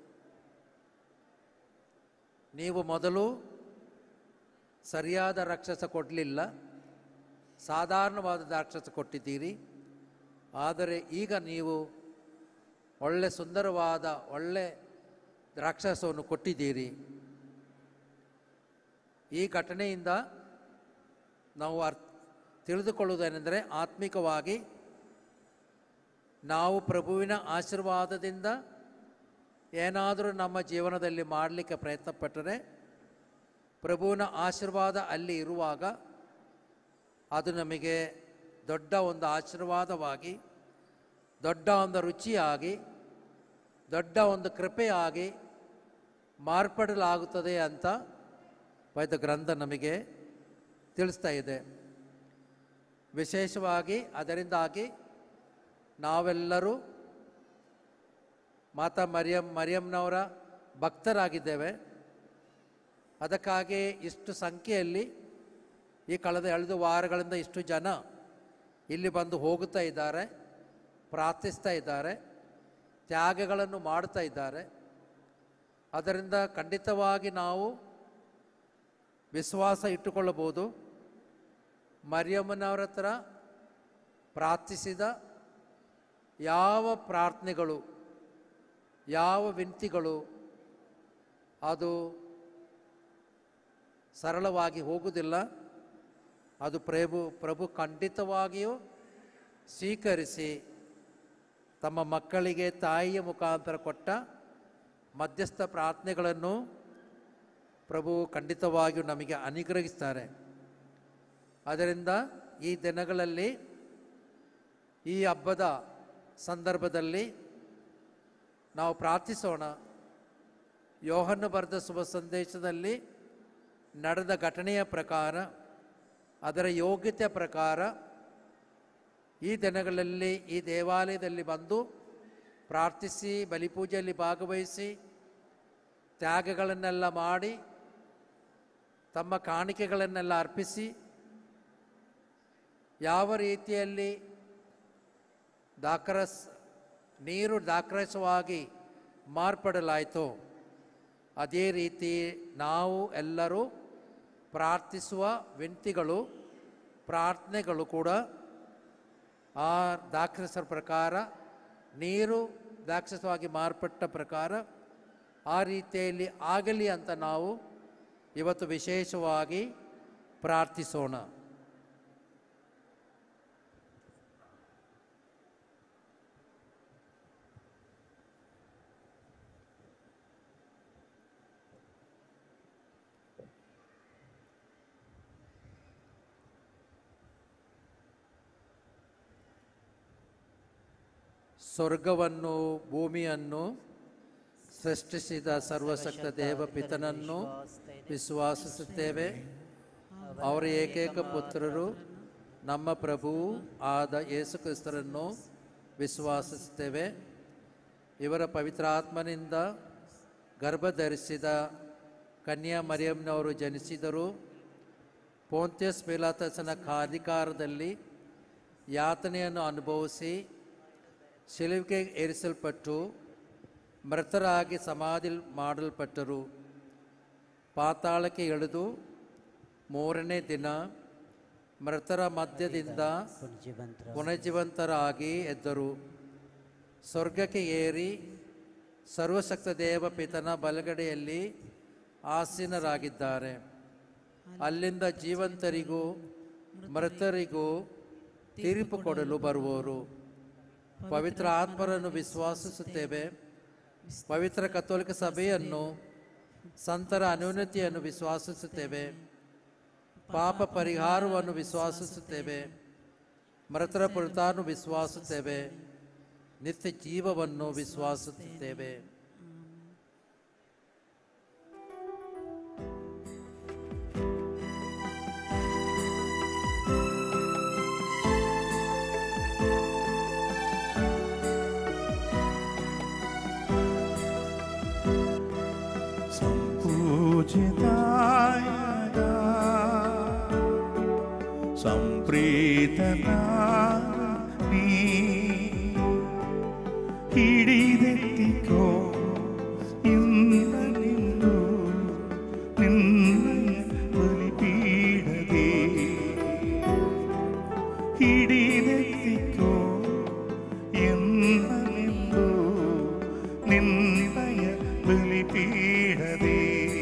ನೀವು ಮೊದಲು ಸರಿಯಾದ ರಾಕ್ಷಸ ಕೊಡಲಿಲ್ಲ, ಸಾಧಾರಣವಾದ ರಾಕ್ಷಸ ಕೊಟ್ಟಿದ್ದೀರಿ. ಆದರೆ ಈಗ ನೀವು ಒಳ್ಳೆ ಸುಂದರವಾದ ಒಳ್ಳೆ ರಾಕ್ಷಸವನ್ನು ಕೊಟ್ಟಿದ್ದೀರಿ. ಈ ಘಟನೆಯಿಂದ ನಾವು ಅರ್ಥ ತಿಳಿದುಕೊಳ್ಳುವುದೇನೆಂದರೆ, ಆತ್ಮಿಕವಾಗಿ ನಾವು ಪ್ರಭುವಿನ ಆಶೀರ್ವಾದದಿಂದ ಏನಾದರೂ ನಮ್ಮ ಜೀವನದಲ್ಲಿ ಮಾಡಲಿಕ್ಕೆ ಪ್ರಯತ್ನಪಟ್ಟರೆ, ಪ್ರಭುವಿನ ಆಶೀರ್ವಾದ ಅಲ್ಲಿ ಇರುವಾಗ ಅದು ನಮಗೆ ದೊಡ್ಡ ಒಂದು ಆಶೀರ್ವಾದವಾಗಿ, ದೊಡ್ಡ ಒಂದು ರುಚಿಯಾಗಿ, ದೊಡ್ಡ ಒಂದು ಕೃಪೆಯಾಗಿ ಮಾರ್ಪಡಲಾಗುತ್ತದೆ ಅಂತ ಪವಿತ್ರ ಗ್ರಂಥ ನಮಗೆ ತಿಳಿಸ್ತಾ ಇದೆ. ವಿಶೇಷವಾಗಿ ಅದರಿಂದಾಗಿ ನಾವೆಲ್ಲರೂ ಮಾತಾ ಮರಿಯಂ ಮರಿಯಂನವರ ಭಕ್ತರಾಗಿದ್ದೇವೆ. ಅದಕ್ಕಾಗಿ ಇಷ್ಟು ಸಂಖ್ಯೆಯಲ್ಲಿ ಈ ಕಳೆದ ಎರಡು ವಾರಗಳಿಂದ ಇಷ್ಟು ಜನ ಇಲ್ಲಿ ಬಂದು ಹೋಗುತ್ತಾ ಇದ್ದಾರೆ, ಪ್ರಾರ್ಥಿಸ್ತಾ ಇದ್ದಾರೆ, ತ್ಯಾಗಗಳನ್ನು ಮಾಡ್ತಾ ಇದ್ದಾರೆ. ಅದರಿಂದ ಖಂಡಿತವಾಗಿ ನಾವು ವಿಶ್ವಾಸ ಇಟ್ಟುಕೊಳ್ಳಬಹುದು. ಮರಿಯಮ್ಮನವರ ಹತ್ರ ಪ್ರಾರ್ಥಿಸಿದ ಯಾವ ಪ್ರಾರ್ಥನೆಗಳು, ಯಾವ ವಿನಂತಿಗಳು ಅದು ಸರಳವಾಗಿ ಹೋಗುವುದಿಲ್ಲ. ಅದು ಪ್ರಭು ಪ್ರಭು ಖಂಡಿತವಾಗಿಯೂ ಸ್ವೀಕರಿಸಿ ತಮ್ಮ ಮಕ್ಕಳಿಗೆ ತಾಯಿಯ ಮುಖಾಂತರ ಕೊಟ್ಟ ಮಧ್ಯಸ್ಥ ಪ್ರಾರ್ಥನೆಗಳನ್ನು ಪ್ರಭು ಖಂಡಿತವಾಗಿಯೂ ನಮಗೆ ಅನುಗ್ರಹಿಸ್ತಾರೆ. ಅದರಿಂದ ಈ ದಿನಗಳಲ್ಲಿ, ಈ ಹಬ್ಬದ ಸಂದರ್ಭದಲ್ಲಿ ನಾವು ಪ್ರಾರ್ಥಿಸೋಣ. ಯೋಹನ್ನ ಬರೆದ ಶುಭ ಸಂದೇಶದಲ್ಲಿ ನಡೆದ ಘಟನೆಯ ಪ್ರಕಾರ, ಅದರ ಯೋಗ್ಯತೆಯ ಪ್ರಕಾರ ಈ ದಿನಗಳಲ್ಲಿ ಈ ದೇವಾಲಯದಲ್ಲಿ ಬಂದು ಪ್ರಾರ್ಥಿಸಿ, ಬಲಿಪೂಜೆಯಲ್ಲಿ ಭಾಗವಹಿಸಿ, ತ್ಯಾಗಗಳನ್ನೆಲ್ಲ ಮಾಡಿ, ತಮ್ಮ ಕಾಣಿಕೆಗಳನ್ನೆಲ್ಲ ಅರ್ಪಿಸಿ, ಯಾವ ರೀತಿಯಲ್ಲಿ ದಾಖರಸ್ ನೀರು ದಾಖರಸವಾಗಿ ಮಾರ್ಪಡಲಾಯಿತೋ ಅದೇ ರೀತಿ ನಾವು ಎಲ್ಲರೂ ಪ್ರಾರ್ಥಿಸುವ ವಿನಂತಿಗಳು, ಪ್ರಾರ್ಥನೆಗಳು ಕೂಡ ಆ ದಾಖರಸರ ಪ್ರಕಾರ, ನೀರು ದಾಕ್ಷಸವಾಗಿ ಮಾರ್ಪಟ್ಟ ಪ್ರಕಾರ ಆ ರೀತಿಯಲ್ಲಿ ಆಗಲಿ ಅಂತ ನಾವು ಇವತ್ತು ವಿಶೇಷವಾಗಿ ಪ್ರಾರ್ಥಿಸೋಣ. ಸ್ವರ್ಗವನ್ನು ಭೂಮಿಯನ್ನು ಸೃಷ್ಟಿಸಿದ ಸರ್ವಶಕ್ತ ದೇವ ಪಿತನನ್ನು ವಿಶ್ವಾಸಿಸುತ್ತೇವೆ. ಅವರ ಏಕೈಕ ಪುತ್ರರು ನಮ್ಮ ಪ್ರಭುವು ಆದ ಯೇಸು ಕ್ರಿಸ್ತರನ್ನು ವಿಶ್ವಾಸಿಸುತ್ತೇವೆ. ಇವರ ಪವಿತ್ರಾತ್ಮನಿಂದ ಗರ್ಭಧರಿಸಿದ ಕನ್ಯಾ ಮರಿಯಂನವರು ಜನಿಸಿದರು. ಪೋಂತ್ಯಸ್ ಪಿಲಾತಸನ ಅಧಿಕಾರದಲ್ಲಿ ಯಾತನೆಯನ್ನು ಅನುಭವಿಸಿ ಶಿಲುಬೆಗೆ ಏರಿಸಲ್ಪಟ್ಟು ಮೃತರಾಗಿ ಸಮಾಧಿ ಮಾಡಲ್ಪಟ್ಟರು. ಪಾತಾಳಕ್ಕೆ ಇಳಿದು ಮೂರನೇ ದಿನ ಮೃತರ ಮಧ್ಯದಿಂದ ಪುನರ್ಜೀವಂತರಾಗಿ ಎದ್ದರು. ಸ್ವರ್ಗಕ್ಕೆ ಏರಿ ಸರ್ವಶಕ್ತ ದೇವ ಪಿತನ ಬಲಗಡೆಯಲ್ಲಿ ಆಸೀನರಾಗಿದ್ದಾರೆ. ಅಲ್ಲಿಂದ ಜೀವಂತರಿಗೂ ಮೃತರಿಗೂ ತೀರ್ಪು ಕೊಡಲು ಬರುವವರು. ಪವಿತ್ರ ಆತ್ಮರನ್ನು ವಿಶ್ವಾಸಿಸುತ್ತೇವೆ. ಪವಿತ್ರ ಕಥೋಲಿಕ ಸಭೆಯನ್ನು, ಸಂತರ ಅನ್ಯೋನ್ಯತೆಯನ್ನು ವಿಶ್ವಾಸಿಸುತ್ತೇವೆ. ಪಾಪ ಪರಿಹಾರವನ್ನು ವಿಶ್ವಾಸಿಸುತ್ತೇವೆ. ಮೃತರ ಪುನರುತ್ಥಾನವನ್ನು ವಿಶ್ವಾಸಿಸುತ್ತೇವೆ. ನಿತ್ಯ ಜೀವವನ್ನು ವಿಶ್ವಾಸಿಸುತ್ತೇವೆ. ಸಂಪ್ರೀತನಾದ ನೀ ಹಿಡಿದೆತ್ತಿಕೋ ಇನ್ನಿಂದು ನಿನ್ನ ಬಲಿಪೀಡದೆ ಹಿಡಿದೆತ್ತಿಕೋ ಎನ್ನಲೆಂದು ನಿನ್ನಯ ಬಲಿಪೀಡದೆ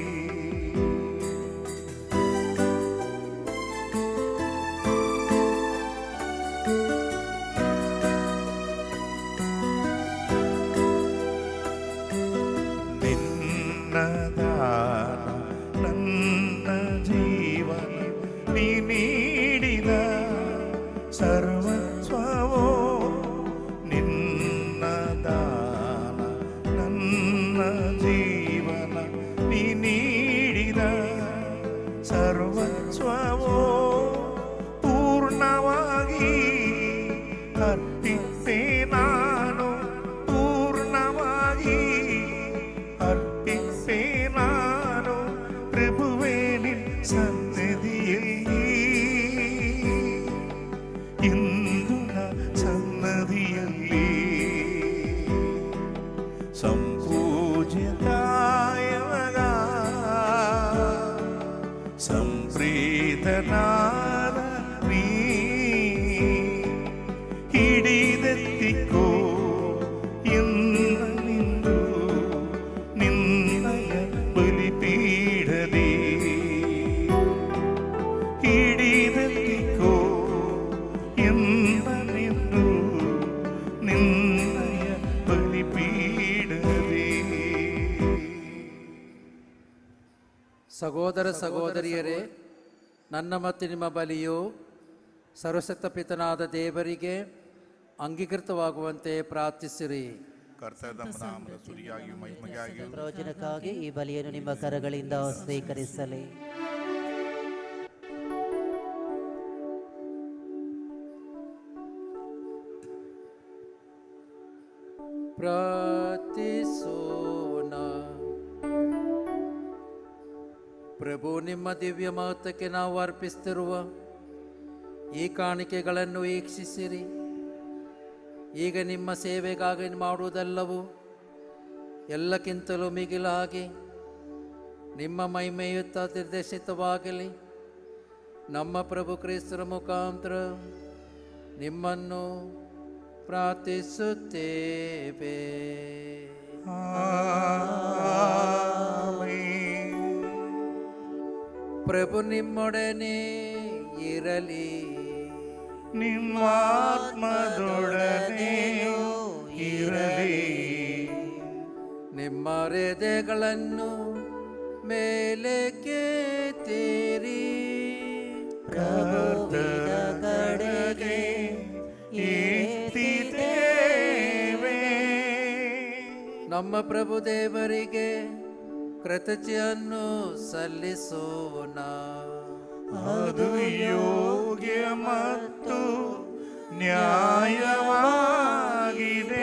ನನ್ನ ಜೀವನ ನೀ ನೀಡಿದ ಸರ್ವಸ್ವವೋ ನಿನ್ನ ದಾನ ನನ್ನ ಜೀವನ ನೀ ನೀಡಿದ ಸರ್ವಸ್ವವೋ ಪೂರ್ಣವಾಗಿ ಅರ್ಪಿಸೆ ನಾನು ಪೂರ್ಣವಾಗಿ ಅರ್ಪಿಸೆ ನಾನು ಪ್ರಭುವೇ ನಿನ್ ಸನ್ನಿಧಿಯಲ್ಲಿ ಇಂದು ನ ಸನ್ನದಿಯಲ್ಲಿ ಸಂಪೂಜ್ಯತಾಯವಾಗ ಸಂಪ್ರೀತನಾದ ನೀ ಹಿಡಿದೆತ್ತಿಕೋ ಇನ್ನಿಂದು ನಿನ್ನಯ ಬಲಿಪೀಡದೆ ಹಿಡಿದೆತ್ತಿಕೋ ಇನ್ನಿಂದು ನಿನ್ನಯ ಬಲಿಪೀಡದೆ. ಸಹೋದರ ಸಹೋದರಿಯರೇ, ನನ್ನ ಮತ್ತು ನಿಮ್ಮ ಬಲಿಯು ಸರ್ವಶಕ್ತ ಪಿತನಾದ ದೇವರಿಗೆ ಅಂಗೀಕೃತವಾಗುವಂತೆ ಪ್ರಾರ್ಥಿಸಿರಿ. ಕರ್ತನ ನಾಮದ ಸ್ತುತಿಯಾಗಿಯೂ ಮಹಿಮೆಯಾಗಿಯೂ ಪ್ರಯೋಜನಕ್ಕಾಗಿ ಈ ಬಲಿಯನ್ನು ನಿಮ್ಮ ಕರಗಳಿಂದ ಸ್ವೀಕರಿಸಲಿ. ಪ್ರಾರ್ಥಿಸೋಣ. ಪ್ರಭು, ನಿಮ್ಮ ದಿವ್ಯ ಮಹತ್ವಕ್ಕೆ ನಾವು ಅರ್ಪಿಸುತ್ತಿರುವ ಈ ಕಾಣಿಕೆಗಳನ್ನು ವೀಕ್ಷಿಸಿರಿ. ಈಗ ನಿಮ್ಮ ಸೇವೆಗಾಗಿ ಮಾಡುವುದೆಲ್ಲವೂ ಎಲ್ಲಕ್ಕಿಂತಲೂ ಮಿಗಿಲಾಗಿ ನಿಮ್ಮ ಮಹಿಮೆಯುತ್ತ ನಿರ್ದೇಶಿತವಾಗಲಿ. ನಮ್ಮ ಪ್ರಭು ಕ್ರಿಸ್ತರ ಮುಖಾಂತರ ನಿಮ್ಮನ್ನು ಪ್ರಾರ್ಥಿಸುತ್ತೇವೆ. ಪ್ರಭು ನಿಮ್ಮೊಡನೆ ಇರಲಿ, ನಿಮ್ಮಾತ್ಮದೊಡನೆಯೂ ಇರಲಿ. ನಿಮ್ಮ ಹೃದಯಗಳನ್ನು ಮೇಲಕ್ಕೆತ್ತಿರಿ. ಪ್ರಭುವಿನ ಕಡೆಗೆ ಎತ್ತಿದ್ದೇವೆ. ನಮ್ಮ ಪ್ರಭು ದೇವರಿಗೆ ಕೃತಜ್ಞತೆಯನ್ನು ಸಲ್ಲಿಸೋಣ. ಅದು ಯೋಗ್ಯ ಮತ್ತು ನ್ಯಾಯವಾಗಿದೆ.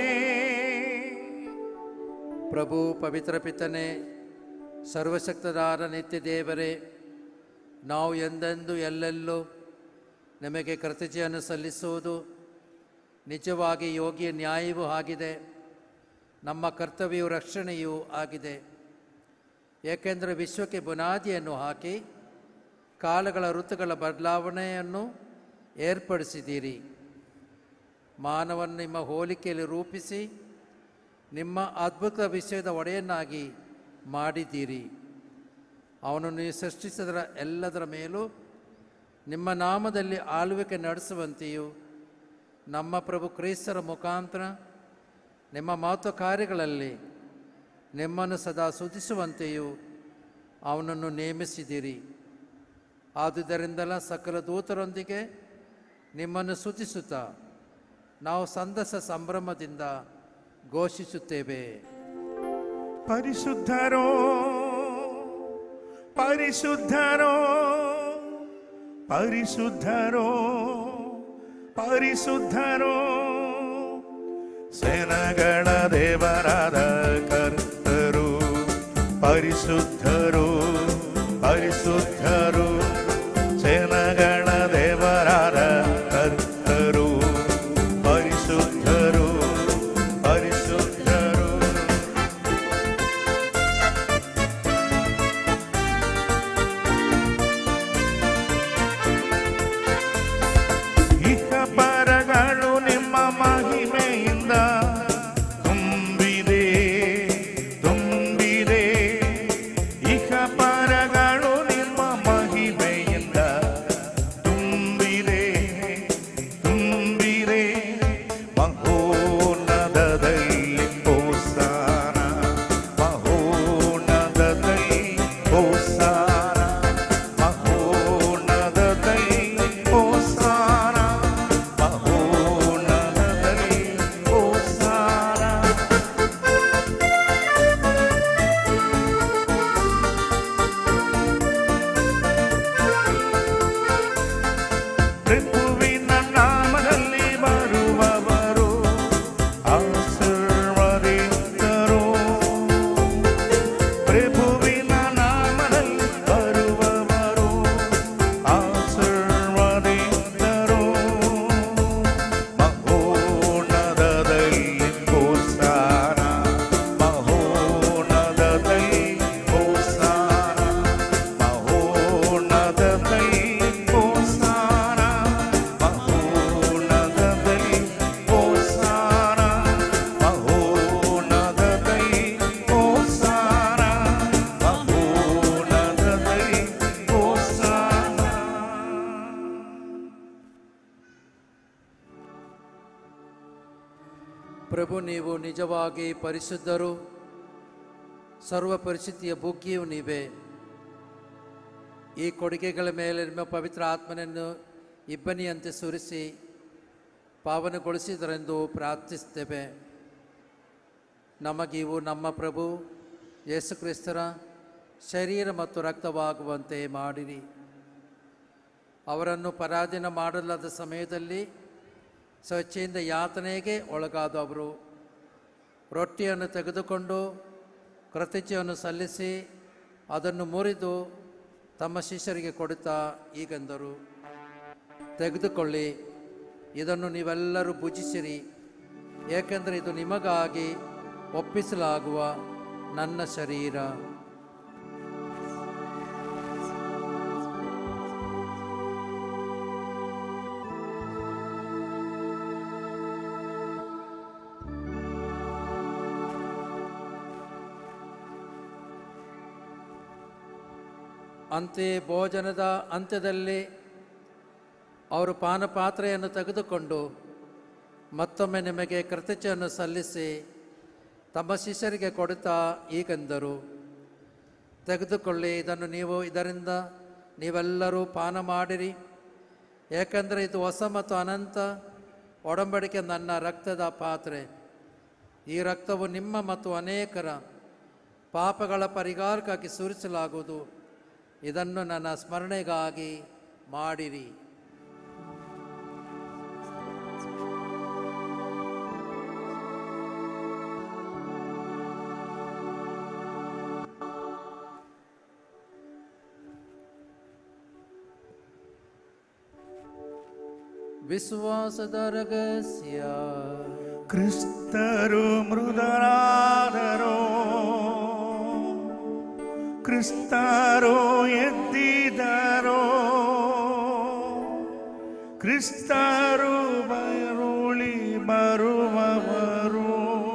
ಪ್ರಭು ಪವಿತ್ರ ಪಿತನೇ, ಸರ್ವಶಕ್ತದಾರ ನಿತ್ಯ ದೇವರೇ, ನಾವು ಎಂದೆಂದು ಎಲ್ಲೆಲ್ಲೂ ನಮಗೆ ಕೃತಜ್ಞತೆಯನ್ನು ಸಲ್ಲಿಸುವುದು ನಿಜವಾಗಿ ಯೋಗ್ಯ ನ್ಯಾಯವೂ ಆಗಿದೆ, ನಮ್ಮ ಕರ್ತವ್ಯವೂ ರಕ್ಷಣೆಯೂ ಆಗಿದೆ. ಏಕೆಂದರೆ ವಿಶ್ವಕ್ಕೆ ಬುನಾದಿಯನ್ನು ಹಾಕಿ ಕಾಲಗಳ ಋತುಗಳ ಬದಲಾವಣೆಯನ್ನು ಏರ್ಪಡಿಸಿದ್ದೀರಿ. ಮಾನವನ್ನು ನಿಮ್ಮ ಹೋಲಿಕೆಯಲ್ಲಿ ರೂಪಿಸಿ ನಿಮ್ಮ ಅದ್ಭುತ ವಿಷಯದ ಒಡೆಯನ್ನಾಗಿ ಮಾಡಿದ್ದೀರಿ. ಅವನನ್ನು ನೀವು ಸೃಷ್ಟಿಸಿದರ ಎಲ್ಲದರ ಮೇಲೂ ನಿಮ್ಮ ನಾಮದಲ್ಲಿ ಆಳ್ವಿಕೆ ನಡೆಸುವಂತೆಯೂ ನಮ್ಮ ಪ್ರಭು ಕ್ರಿಸ್ತರ ಮುಖಾಂತರ ನಿಮ್ಮ ಮಹತ್ವ ಕಾರ್ಯಗಳಲ್ಲಿ ನಿಮ್ಮನ್ನು ಸದಾ ಸ್ತುತಿಸುವಂತೆಯೂ ಅವನನ್ನು ನೇಮಿಸಿದ್ದೀರಿ. ಆದುದರಿಂದಲ ಸಕಲ ದೂತರೊಂದಿಗೆ ನಿಮ್ಮನ್ನು ಸ್ತುತಿಸುತ್ತಾ ನಾವು ಸಂತಸ ಸಂಭ್ರಮದಿಂದ ಘೋಷಿಸುತ್ತೇವೆ. ಪರಿಶುದ್ಧರೋ ಪರಿಶುದ್ಧರೋ ಪರಿಶುದ್ಧರೋ ಪರಿಶುದ್ಧರೋ ಸೇನಗಳ ದೇವರಾದ ಕರ್ತರು. ಪರಿಶುದ್ಧರು ಪರಿಶುದ್ಧರು ಸೇನಗಳ ದೇವರ ಪ್ರಭು, ನೀವು ನಿಜವಾಗಿ ಪರಿಶುದ್ಧರು, ಸರ್ವ ಪರಿಸ್ಥಿತಿಯ ಬುಗ್ಗಿಯೂ ನೀವೇ. ಈ ಕೊಡುಗೆಗಳ ಮೇಲೆ ನಿಮ್ಮ ಪವಿತ್ರ ಆತ್ಮನನ್ನು ಇಬ್ಬನಿಯಂತೆ ಸುರಿಸಿ ಪಾವನಗೊಳಿಸಿದರೆಂದು ಪ್ರಾರ್ಥಿಸುತ್ತೇವೆ. ನಮಗಿವು ನಮ್ಮ ಪ್ರಭು ಯೇಸು ಕ್ರಿಸ್ತರ ಶರೀರ ಮತ್ತು ರಕ್ತವಾಗುವಂತೆ ಮಾಡಿರಿ. ಅವರನ್ನು ಪರಾಧೀನ ಮಾಡಲಾದ ಸಮಯದಲ್ಲಿ ಸ್ವಚ್ಛೆಯಿಂದ ಯಾತನೆಗೆ ಒಳಗಾದವರು ರೊಟ್ಟಿಯನ್ನು ತೆಗೆದುಕೊಂಡು ಕೃತಜ್ಞತೆಯನ್ನು ಸಲ್ಲಿಸಿ ಅದನ್ನು ಮುರಿದು ತಮ್ಮ ಶಿಷ್ಯರಿಗೆ ಕೊಡುತ್ತಾ ಹೀಗೆಂದರು: ತೆಗೆದುಕೊಳ್ಳಿ, ಇದನ್ನು ನೀವೆಲ್ಲರೂ ಭುಜಿಸಿರಿ, ಏಕೆಂದರೆ ಇದು ನಿಮಗಾಗಿ ಒಪ್ಪಿಸಲಾಗುವ ನನ್ನ ಶರೀರ. ಅಂತೆಯೇ ಭೋಜನದ ಅಂತ್ಯದಲ್ಲಿ ಅವರು ಪಾನಪಾತ್ರೆಯನ್ನು ತೆಗೆದುಕೊಂಡು ಮತ್ತೊಮ್ಮೆ ನಿಮಗೆ ಕೃತಜ್ಞತೆಯನ್ನು ಸಲ್ಲಿಸಿ ತಮ್ಮ ಶಿಷ್ಯರಿಗೆ ಕೊಡುತ್ತಾ ಹೀಗೆಂದರು: ತೆಗೆದುಕೊಳ್ಳಿ, ಇದನ್ನು ನೀವು ಇದರಿಂದ ನೀವೆಲ್ಲರೂ ಪಾನ ಮಾಡಿರಿ, ಏಕೆಂದರೆ ಇದು ಹೊಸ ಮತ್ತು ಅನಂತ ಒಡಂಬಡಿಕೆ ನನ್ನ ರಕ್ತದ ಪಾತ್ರೆ. ಈ ರಕ್ತವು ನಿಮ್ಮ ಮತ್ತು ಅನೇಕರ ಪಾಪಗಳ ಪರಿಹಾರಕ್ಕಾಗಿ ಸುರಿಸಲಾಗುವುದು. ಇದನ್ನು ನನ್ನ ಸ್ಮರಣೆಗಾಗಿ ಮಾಡಿರಿ. ವಿಶ್ವಾಸದ ರಹಸ್ಯ. ಕ್ರಿಸ್ತರು ಮೃದರಾದರೋ, ಕ್ರಿಸ್ತರು ಎದ್ದಿದರೋ, ಕ್ರಿಸ್ತರು ಬರುಳಿ ಬರುವವರು.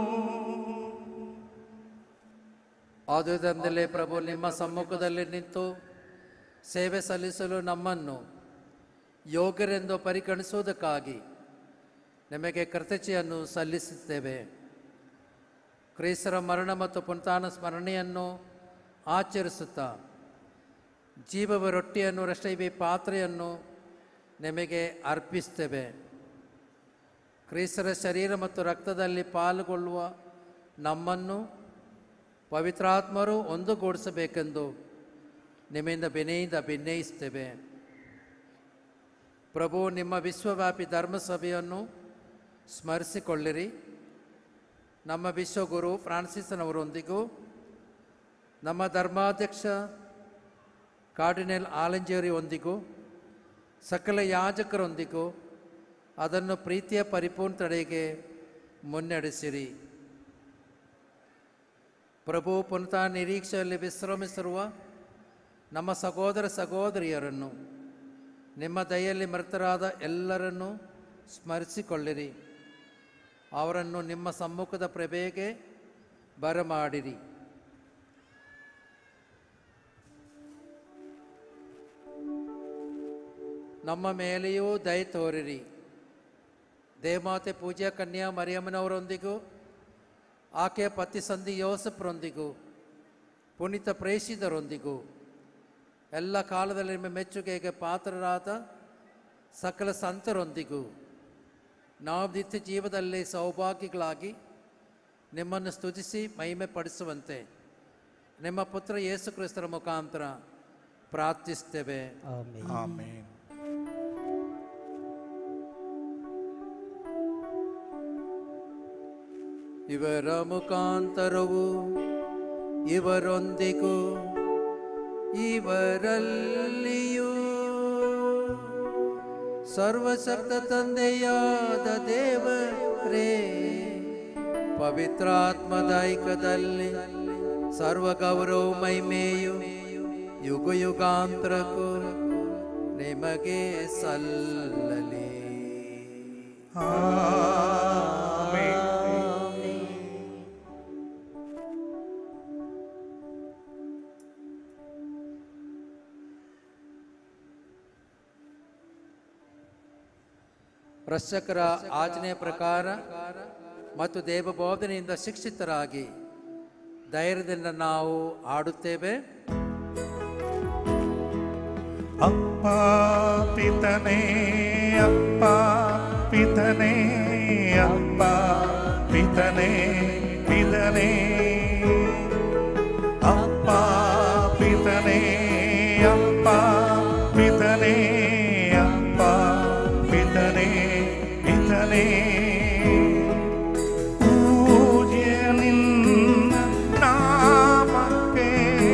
ಆದುದರಿಂದಲೇ ಪ್ರಭು, ನಿಮ್ಮ ಸಮ್ಮುಖದಲ್ಲಿ ನಿಂತು ಸೇವೆ ಸಲ್ಲಿಸಲು ನಮ್ಮನ್ನು ಯೋಗ್ಯರೆಂದು ಪರಿಗಣಿಸುವುದಕ್ಕಾಗಿ ನಿಮಗೆ ಕೃತಜ್ಞತೆಯನ್ನು ಸಲ್ಲಿಸುತ್ತೇವೆ. ಕ್ರಿಸ್ತರ ಮರಣ ಮತ್ತು ಪುನರುತ್ಥಾನ ಸ್ಮರಣೆಯನ್ನು ಆಚರಿಸುತ್ತಾ ಜೀವವ ರೊಟ್ಟಿಯನ್ನು ರಷ್ಟೈವಿ ಪಾತ್ರೆಯನ್ನು ನಿಮಗೆ ಅರ್ಪಿಸ್ತೇವೆ. ಕ್ರಿಸ್ತರ ಶರೀರ ಮತ್ತು ರಕ್ತದಲ್ಲಿ ಪಾಲ್ಗೊಳ್ಳುವ ನಮ್ಮನ್ನು ಪವಿತ್ರಾತ್ಮರು ಒಂದುಗೂಡಿಸಬೇಕೆಂದು ನಿಮ್ಮಿಂದ ವಿನಯಿಂದ ಭಿನ್ನಯಿಸ್ತೇವೆ. ಪ್ರಭು, ನಿಮ್ಮ ವಿಶ್ವವ್ಯಾಪಿ ಧರ್ಮಸಭೆಯನ್ನು ಸ್ಮರಿಸಿಕೊಳ್ಳಿರಿ. ನಮ್ಮ ವಿಶ್ವಗುರು ಫ್ರಾನ್ಸಿಸ್ನವರೊಂದಿಗೂ ನಮ್ಮ ಧರ್ಮಾಧ್ಯಕ್ಷ ಕಾರ್ಡಿನಲ್ ಆಲಂಜೇರಿಯೊಂದಿಗೂ ಸಕಲ ಯಾಜಕರೊಂದಿಗೂ ಅದನ್ನು ಪ್ರೀತಿಯ ಪರಿಪೂರ್ಣತೆಗೆ ಮುನ್ನಡೆಸಿರಿ. ಪ್ರಭು, ಪುನಃ ನಿರೀಕ್ಷೆಯಲ್ಲಿ ವಿಶ್ರಮಿಸಿರುವ ನಮ್ಮ ಸಹೋದರ ಸಹೋದರಿಯರನ್ನು, ನಿಮ್ಮ ದಯೆಯಲ್ಲಿ ಮೃತರಾದ ಎಲ್ಲರನ್ನೂ ಸ್ಮರಿಸಿಕೊಳ್ಳಿರಿ. ಅವರನ್ನು ನಿಮ್ಮ ಸಮ್ಮುಖದ ಪ್ರಭೆಗೆ ಬರಮಾಡಿರಿ. ನಮ್ಮ ಮೇಲೆಯೂ ದಯೆ ತೋರಿರಿ. ದೇವಮಾತೆ ಪೂಜ್ಯ ಕನ್ಯಾ ಮರಿಯಮ್ಮನವರೊಂದಿಗೂ ಆಕೆಯ ಪತಿ ಸಂಧಿ ಯೋಸಫರೊಂದಿಗೂ ಪುನೀತ ಪ್ರೇಷಿತರೊಂದಿಗೂ ಎಲ್ಲ ಕಾಲದಲ್ಲಿ ನಿಮ್ಮ ಮೆಚ್ಚುಗೆಗೆ ಪಾತ್ರರಾದ ಸಕಲ ಸಂತರೊಂದಿಗೂ ನಾವು ನಿತ್ಯ ಜೀವದಲ್ಲಿ ಸೌಭಾಗ್ಯಗಳಾಗಿ ನಿಮ್ಮನ್ನು ಸ್ತುತಿಸಿ ಮಹಿಮೆ ಪಡಿಸುವಂತೆ ನಿಮ್ಮ ಪುತ್ರ ಯೇಸು ಕ್ರಿಸ್ತರ ಮುಖಾಂತರ ಪ್ರಾರ್ಥಿಸ್ತೇವೆ. ಆಮೆನ್. ಆಮೆನ್. ಇವರ ಮುಖಾಂತರವು ಇವರೊಂದಿಗೂ ಇವರಲ್ಲಿಯೂ ಸರ್ವಶಕ್ತ ತಂದೆಯಾದ ದೇವರೇ, ಪವಿತ್ರಾತ್ಮದ ಐಕ್ಯದಲ್ಲಿ ಸರ್ವ ಗೌರವ ಮಹಿಮೆಯು ಯುಗ ಯುಗಾಂತರಕ್ಕೂ ನಿಮಗೆ ಸಲ್ಲಲಿ. ಆಮೆನ್. ರಕ್ಷಕರ ಆಜ್ಞೆಯ ಪ್ರಕಾರ ಮತ್ತು ದೇವಬೋಧನೆಯಿಂದ ಶಿಕ್ಷಿತರಾಗಿ ಧೈರ್ಯದಿಂದ ನಾವು ಆಡುತ್ತೇವೆ. ಅಪ್ಪ ಪಿತನೇ ಅಪ್ಪ ಪಿತನೇ ಅಪ್ಪ ಪಿತನೇ ಪಿತನೇ ಅಪ್ಪ ಪಿತನೇ ಅಪ್ಪ ಪಿತನೇ ಅಪ್ಪ ಪಿತನೇ ಪಿತನೇ ಪೂಜ್ಯ ನಿನ್ನ ನಾಮಕ್ಕೆ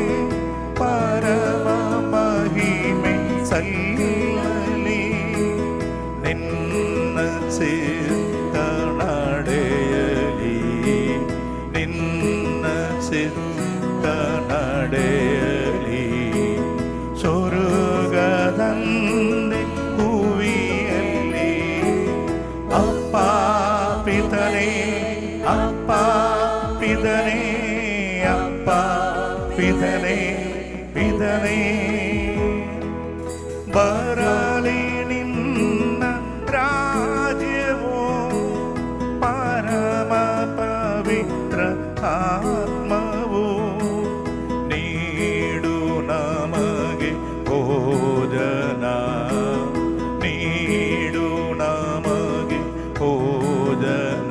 ಪರಮ ಮಹಿಮೆ ಸಲ್ಲಲಿ. ನಿನ್ನ ಚಿತ್ತ ನಡೆಯಲಿ, ನಿನ್ನ ಚಿತ್ತ ನಡೆಯಲಿ. ಸ್ವರ್ಗದಂದೆ ಭುವಿಯಲ್ಲಿ ಅಪ್ಪ ಪಿತನೇ ಅಪ್ಪ ಪಿತನೇ ಅಪ್ಪ ಪಿತನೇ ಪಿತನೇ ಬರಲಿ ನಿನ್ನ ರಾಜ್ಯವೋ ಪರಮ ಪವಿತ್ರ ಆತ್ಮವು ನೀಡು ನಮಗೆ ಭೋಜನ, ನೀಡು ನಮಗೆ ಭೋಜನ.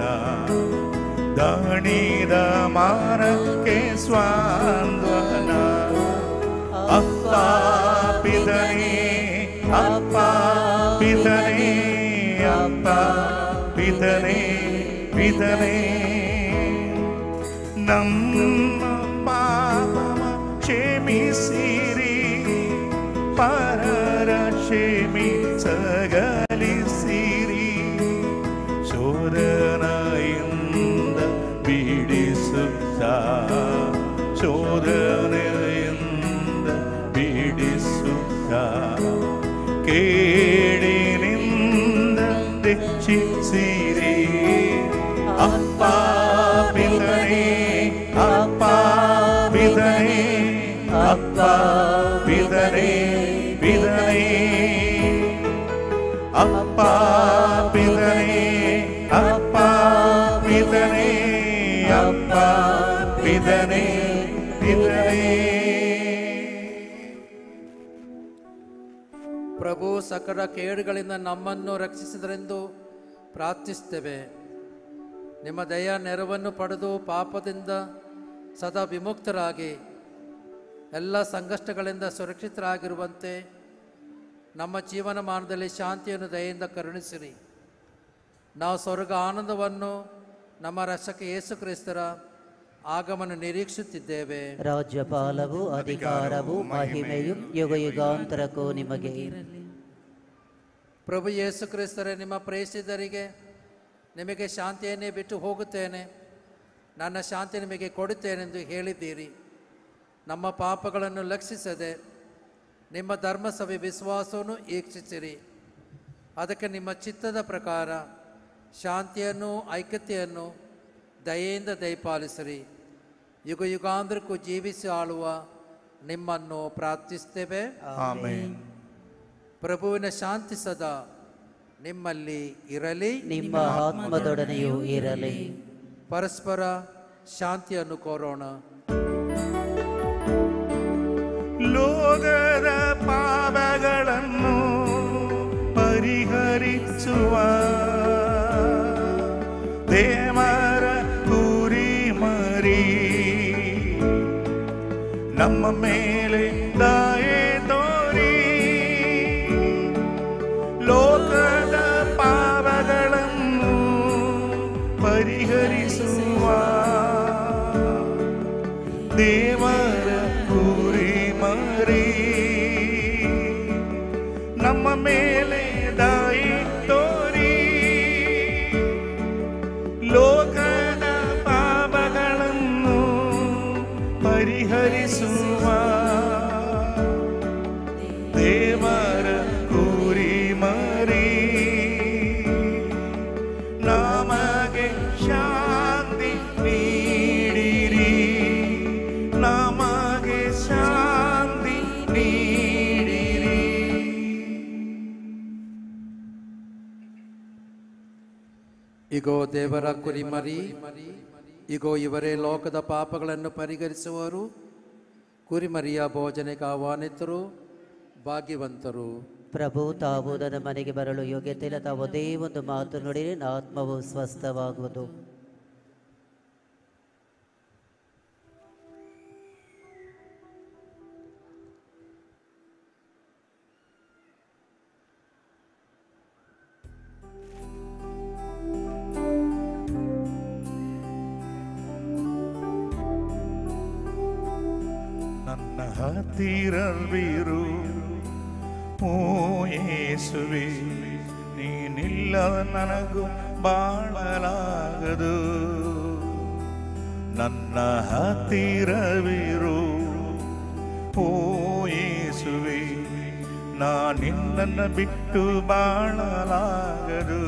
ದಣಿದ ಮಾರಕ್ಕೆ ಸ್ವಾಂದನ ಅಪ್ಪ ಪಿತನೇ ಅಪ್ಪ ಪಿತನೇ ಅಪ್ಪ ಪಿತನೇ ಪಿತನೇ ನಮ್ಮ ಪಾಪವ ಕ್ಷಮಿಸಿರಿ, ಪರರ ಕ್ಷಮಿಸಗಲಿಸಿರಿ. ಶೋಧನೆಯಿಂದ ಬಿಡಿಸುತ್ತ, ಶೋಧನೆಯಿಂದ ಬಿಡಿಸುತ್ತ, ಕೇಡಿನಿಂದ ರಕ್ಷಿಸಿರಿ. ಅಪ್ಪ ಪಿತನೇ ಅಪ್ಪ ಪಿತನೇ ಅಪ್ಪ ಪಿತನೇ ಪಿತನೇ ಅಪ್ಪ ಪಿತನೇ ಅಪ್ಪ ಪಿತನೇ ಅಪ್ಪ ಪಿತನೇ ಪಿತನೇ. ಪ್ರಭು ಸಕಲ ಕೇಡುಗಳಿಂದ ನಮ್ಮನ್ನು ರಕ್ಷಿಸಿದರೆಂದು ಪ್ರಾರ್ಥಿಸುತ್ತೇವೆ. ನಿಮ್ಮ ದಯಾ ನೆರವನ್ನು ಪಡೆದು ಪಾಪದಿಂದ ಸದಾ ವಿಮುಕ್ತರಾಗಿ ಎಲ್ಲ ಸಂಕಷ್ಟಗಳಿಂದ ಸುರಕ್ಷಿತರಾಗಿರುವಂತೆ ನಮ್ಮ ಜೀವನಮಾನದಲ್ಲಿ ಶಾಂತಿಯನ್ನು ದಯೆಯಿಂದ ಕರುಣಿಸಿರಿ. ನಾವು ಸ್ವರ್ಗ ಆನಂದವನ್ನು ನಮ್ಮ ರಕ್ಷಕ ಯೇಸು ಕ್ರಿಸ್ತರ ಆಗಮನ ನಿರೀಕ್ಷಿಸುತ್ತಿದ್ದೇವೆ. ರಾಜ್ಯಪಾಲವು ಅಧಿಕಾರವು ಮಹಿಮೆಯು ಯುಗ ಯುಗಾಂತರಕ್ಕೂ ನಿಮಗೆ. ಪ್ರಭು ಯೇಸು ಕ್ರಿಸ್ತರೇ, ನಿಮ್ಮ ಪ್ರೇಷಿತರಿಗೆ ನಿಮಗೆ ಶಾಂತಿಯನ್ನೇ ಬಿಟ್ಟು ಹೋಗುತ್ತೇನೆ, ನನ್ನ ಶಾಂತಿ ನಿಮಗೆ ಕೊಡುತ್ತೇನೆಂದು ಹೇಳಿದ್ದೀರಿ. ನಮ್ಮ ಪಾಪಗಳನ್ನು ಲಕ್ಷಿಸದೆ ನಿಮ್ಮ ಧರ್ಮಸಭೆ ವಿಶ್ವಾಸವನ್ನು ಈಕ್ಷಿಸಿರಿ. ಅದಕ್ಕೆ ನಿಮ್ಮ ಚಿತ್ತದ ಪ್ರಕಾರ ಶಾಂತಿಯನ್ನು ಐಕ್ಯತೆಯನ್ನು ದಯೆಯಿಂದ ದಯಪಾಲಿಸಿರಿ. ಯುಗ ಯುಗಾಂತರಕ್ಕೂ ಜೀವಿಸಿ ಆಳುವ ನಿಮ್ಮನ್ನು ಪ್ರಾರ್ಥಿಸುತ್ತೇವೆ. ಆಮೆನ್. ಪ್ರಭುವಿನ ಶಾಂತಿ ಸದಾ ನಿಮ್ಮಲ್ಲಿ ಇರಲಿ, ನಿಮ್ಮ ಆತ್ಮದೊಡನೆಯೂ ಇರಲಿ. ಪರಸ್ಪರ ಶಾಂತಿಯನ್ನು ಕೋರೋಣ. ಲೋಕದ ಪಾಪಗಳನ್ನು ಪರಿಹರಿಸುವ ದೇವರ ಕುರಿಮರಿ, ನಮ್ಮ ಮೇಲೆ ದಯೆ ತೋರಿ. ಲೋಕದ ಪಾಪಗಳನ್ನು ಪರಿಹರಿಸುವ ದೇವರ ಕುರಿಮರಿ, ನಮ್ಮ ಮೇಲೆ ದಯೆ ತೋರಿ. ಲೋಕದ ಪಾಪಗಳನ್ನು ಪರಿಹರಿಸುವ ದೇವರ ಕುರಿಮರಿ, ನಮಗೆ ಶಾಂತಿ ನೀಡಿರಿ, ನಮಗೆ ಶಾಂತಿ ನೀಡಿರಿ. ಇಗೋ ದೇವರ ಕುರಿಮರಿ, ಇಗೋ ಇವರೇ ಲೋಕದ ಪಾಪಗಳನ್ನು ಪರಿಹರಿಸುವರು. ಕುರಿಮರಿಯ ಭೋಜನೆಗೆ ಆಹ್ವಾನಿತರು ಭಾಗ್ಯವಂತರು. ಪ್ರಭು ತಾವು ನನ್ನ ಮನೆಗೆ ಬರಲು ಯೋಗ್ಯತೆ ಇಲ್ಲ, ತಾವು ಒಂದೇ ಒಂದು ಮಾತು ನುಡಿದರೆ ನನ್ನ ಆತ್ಮವು ಸ್ವಸ್ಥವಾಗುವುದು. ನನ್ನ ಹತ್ತಿರವಿರು ಓ ಯೇಸುವೆ, ನೀನಿಲ್ಲದ ನನಗೂ ಬಾಳಲಾಗದು. ನನ್ನ ಹತ್ತಿರವಿರು ಓ ಯೇಸುವೆ, ನಾ ನಿನ್ನನ್ನು ಬಿಟ್ಟು ಬಾಳಲಾಗದು.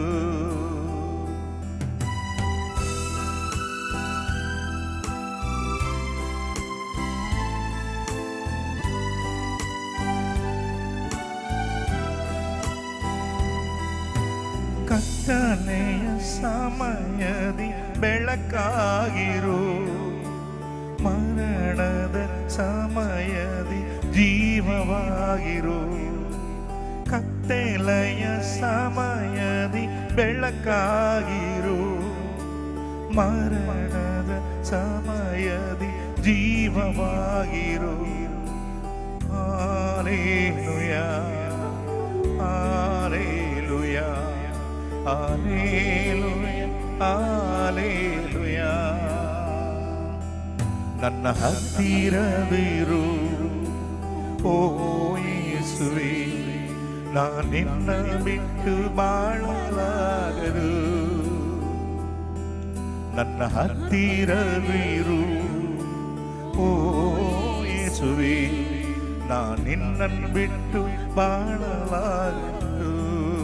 ಕತ್ತಲೆಯ ಸಮಯದಿ ಬೆಳಕಾಗಿರು, ಮರಣದ ಸಮಯದಿ ಜೀವವಾಗಿರು. ಕತ್ತಲೆಯ ಸಮಯದಿ ಬೆಳಕಾಗಿರು, ಮರಣದ ಸಮಯದಿ ಜೀವವಾಗಿರು. ಹಾಲೆಲೂಯಾ, ಹಾಲೆಲೂಯಾ, ಹಾಲೆಲೂಯಾ, ಹಾಲೆಲೂಯಾ. ನನ್ನ ಹತ್ತಿರವಿರು ಓ ಯೇಸುವೆ, ನಾ ನಿನ್ನ ಬಿಟ್ಟು ಬಾಳಲಾಗದು. ನನ್ನ ಹತ್ತಿರವಿರು ಓ ಯೇಸುವೆ, ನಾ ನಿನ್ನನ್ನು ಬಿಟ್ಟು ಬಾಳಲಾಗದು.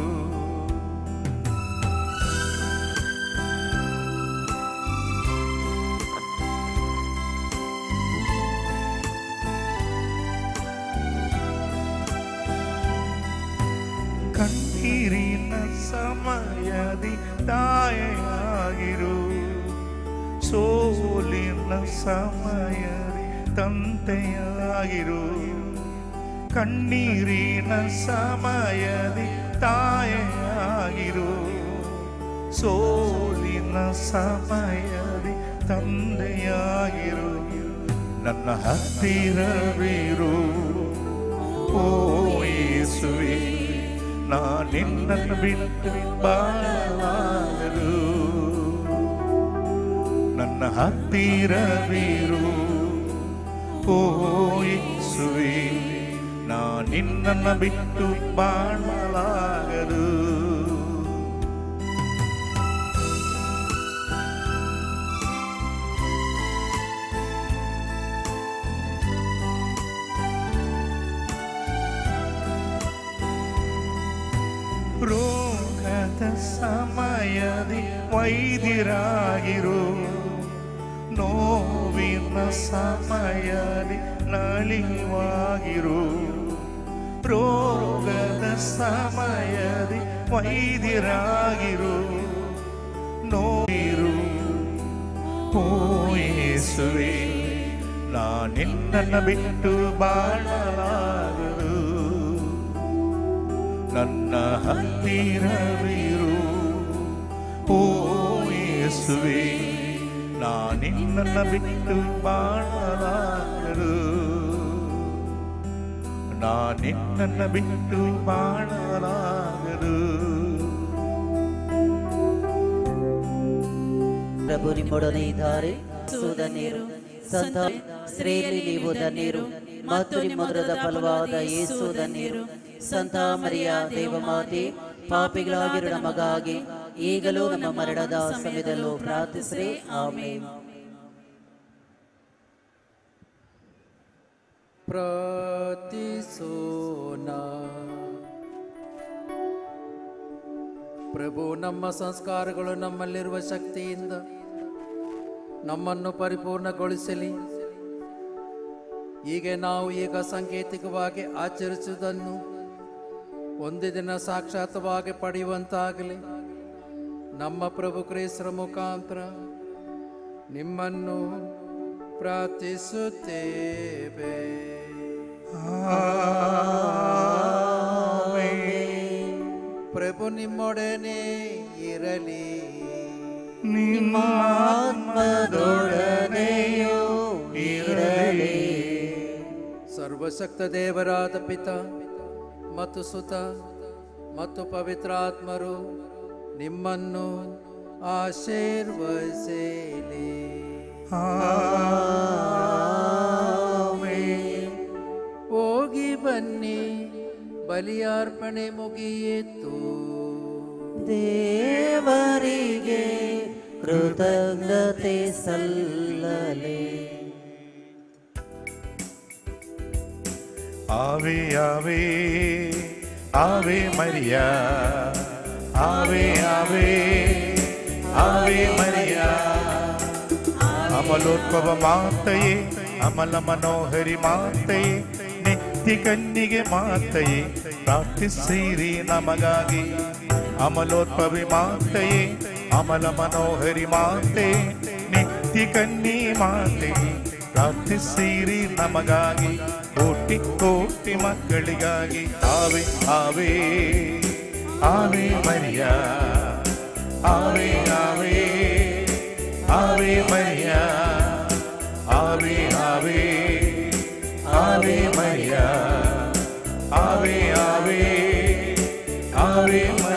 ಕಣ್ಣೀರಿನ ಸಮಯದಿ ತಾಯಿಯಾಗಿರು, ಸೋಲಿನ ಸಮಯದಿ ತಂದೆಯಾಗಿರು. ಕಣ್ಣೀರಿನ ಸಮಯದಿ ತಾಯಿಯಾಗಿರು, ಸೋಲಿನ ಸಮಯದಿ ತಂದೆಯಾಗಿರು. ನನ್ನ ಹತ್ತಿರವಿರು ಓ ಯೇಸುವೆ, ನಾ ನಿನ್ನನ್ನು ಬಿಟ್ಟು ಬಾಳಲಾಗದು. ನನ್ನ ಹತ್ತಿರವಿರು ಓ ಯೇಸುವೆ, ನಾ ನಿನ್ನನ್ನು ಬಿಟ್ಟು ಬಾಳಲಾಗದು. ರೋಗದ ಸಮಯದಿ ವೈದ್ಯರಾಗಿರು, ನೋವಿನ ಸಮಯದಿ ನಲಿವಾಗಿರು. ರೋಗದ ಸಮಯದಿ ವೈದ್ಯರಾಗಿರು, ನೋವಿರು ಓ ಯೇಸುವೆ, ನಾ ನಿನ್ನನ್ನು ಬಿಟ್ಟು ಬಾಳಲಾಗದು. ನನ್ನ ಹತ್ತಿರವಿರು ಓ ಯೇಸುವೆ, ನಾ ನಿನ್ನನ್ನು ಬಿಟ್ಟು ಬಾಳಲಾಗದು. ನಾ ನಿನ್ನನ್ನು ಬಿಟ್ಟು ಬಾಳಲಾಗದು. ಪ್ರಭು ನಿಮ್ಮೊಡನೆ ಇದ್ದಾರೆ, ಧನ್ಯರು ಸಂತ ಸ್ತ್ರೀಯಲ್ಲಿ ನೀವು ಧನ್ಯರು, ಮತ್ತು ನಿಮ್ಮ ಉದರದ ಫಲವಾದ ಯೇಸು ಧನ್ಯರು. ಸಂತ ಮರಿಯ ದೇವಮಾತೆ, ಪಾಪಿಗಳಾಗಿರುವ ನಮಗಾಗಿ ಈಗಲೂ ನಮ್ಮ ಮರಣದ ಸಮಯದಲ್ಲೂ ಪ್ರಾರ್ಥಿಸಿರಿ. ಆಮೆನ್. ಪ್ರಾರ್ಥಿಸೋಣ. ಪ್ರಭು, ನಮ್ಮ ಸಂಸ್ಕಾರಗಳು ನಮ್ಮಲ್ಲಿರುವ ಶಕ್ತಿಯಿಂದ ನಮ್ಮನ್ನು ಪರಿಪೂರ್ಣಗೊಳಿಸಲಿ. ಹೀಗೆ ನಾವು ಈಗ ಸಾಂಕೇತಿಕವಾಗಿ ಆಚರಿಸುವುದನ್ನು ಒಂದು ದಿನ ಸಾಕ್ಷಾತ್ವಾಗಿ ಪಡೆಯುವಂತಾಗಲಿ. ನಮ್ಮ ಪ್ರಭು ಕ್ರಿಸ್ತರ ಮುಖಾಂತರ ನಿಮ್ಮನ್ನು ಪ್ರಾರ್ಥಿಸುತ್ತೇವೆ. ಪ್ರಭು ನಿಮ್ಮೊಡನೆ ಇರಲಿ, ನಿಮ್ಮ ಆತ್ಮದೊಡನೆಯೂ ಇರಲಿ. ಸರ್ವಶಕ್ತ ದೇವರಾದ ಪಿತ ಮತ್ತು ಸುತ ಮತ್ತು ಪವಿತ್ರಾತ್ಮರು ನಿಮ್ಮನ್ನು ಆಶೀರ್ವದಿಸಲಿ. ಹೋಗಿ ಬನ್ನಿ, ಬಲಿಯಾರ್ಪಣೆ ಮುಗಿಯಿತು. ದೇವರಿಗೆ ಕೃತಜ್ಞತೆ ಸಲ್ಲಲಿ. ಆವೆ ಆವೆ ಆವೆ ಮರಿಯಾ, ಆವೆ ಆವೆ ಆವೆ ಮರಿಯಾ. ಅಮಲೋದ್ಭವ ಮಾತೆಯೇ, ಅಮಲ ಮನೋಹರಿ ಮಾತೆಯೇ, ನಿತ್ಯ ಕನ್ನಿಗೆ ಮಾತೆಯೇ, ಪ್ರಾರ್ಥಿಸಿರಿ ನಮಗಾಗಿ. ಅಮಲೋದ್ಭವಿ ಮಾತೆಯೇ, ಅಮಲ ಮನೋಹರಿ ಮಾತೆಯೇ, ನಿತ್ಯ ಕನ್ನಿ ಮಾತೆಯೇ, ಪ್ರಾರ್ಥಿಸಿರಿ ನಮಗಾಗಿ. ಕೋಟಿ ಕೋಟಿ ಮಕ್ಕಳಿಗಾಗಿ. ಆವೆ ಆವೆ ಆವೆ ಮರಿಯಾ, ಆವೆ ಆವೆ ಆವೆ ಮರಿಯಾ, ಆವೆ ಆವೆ ಆವೆ ಮರಿಯಾ, ಆವೆ ಆವೆ ಆವೆ ಮರಿಯಾ.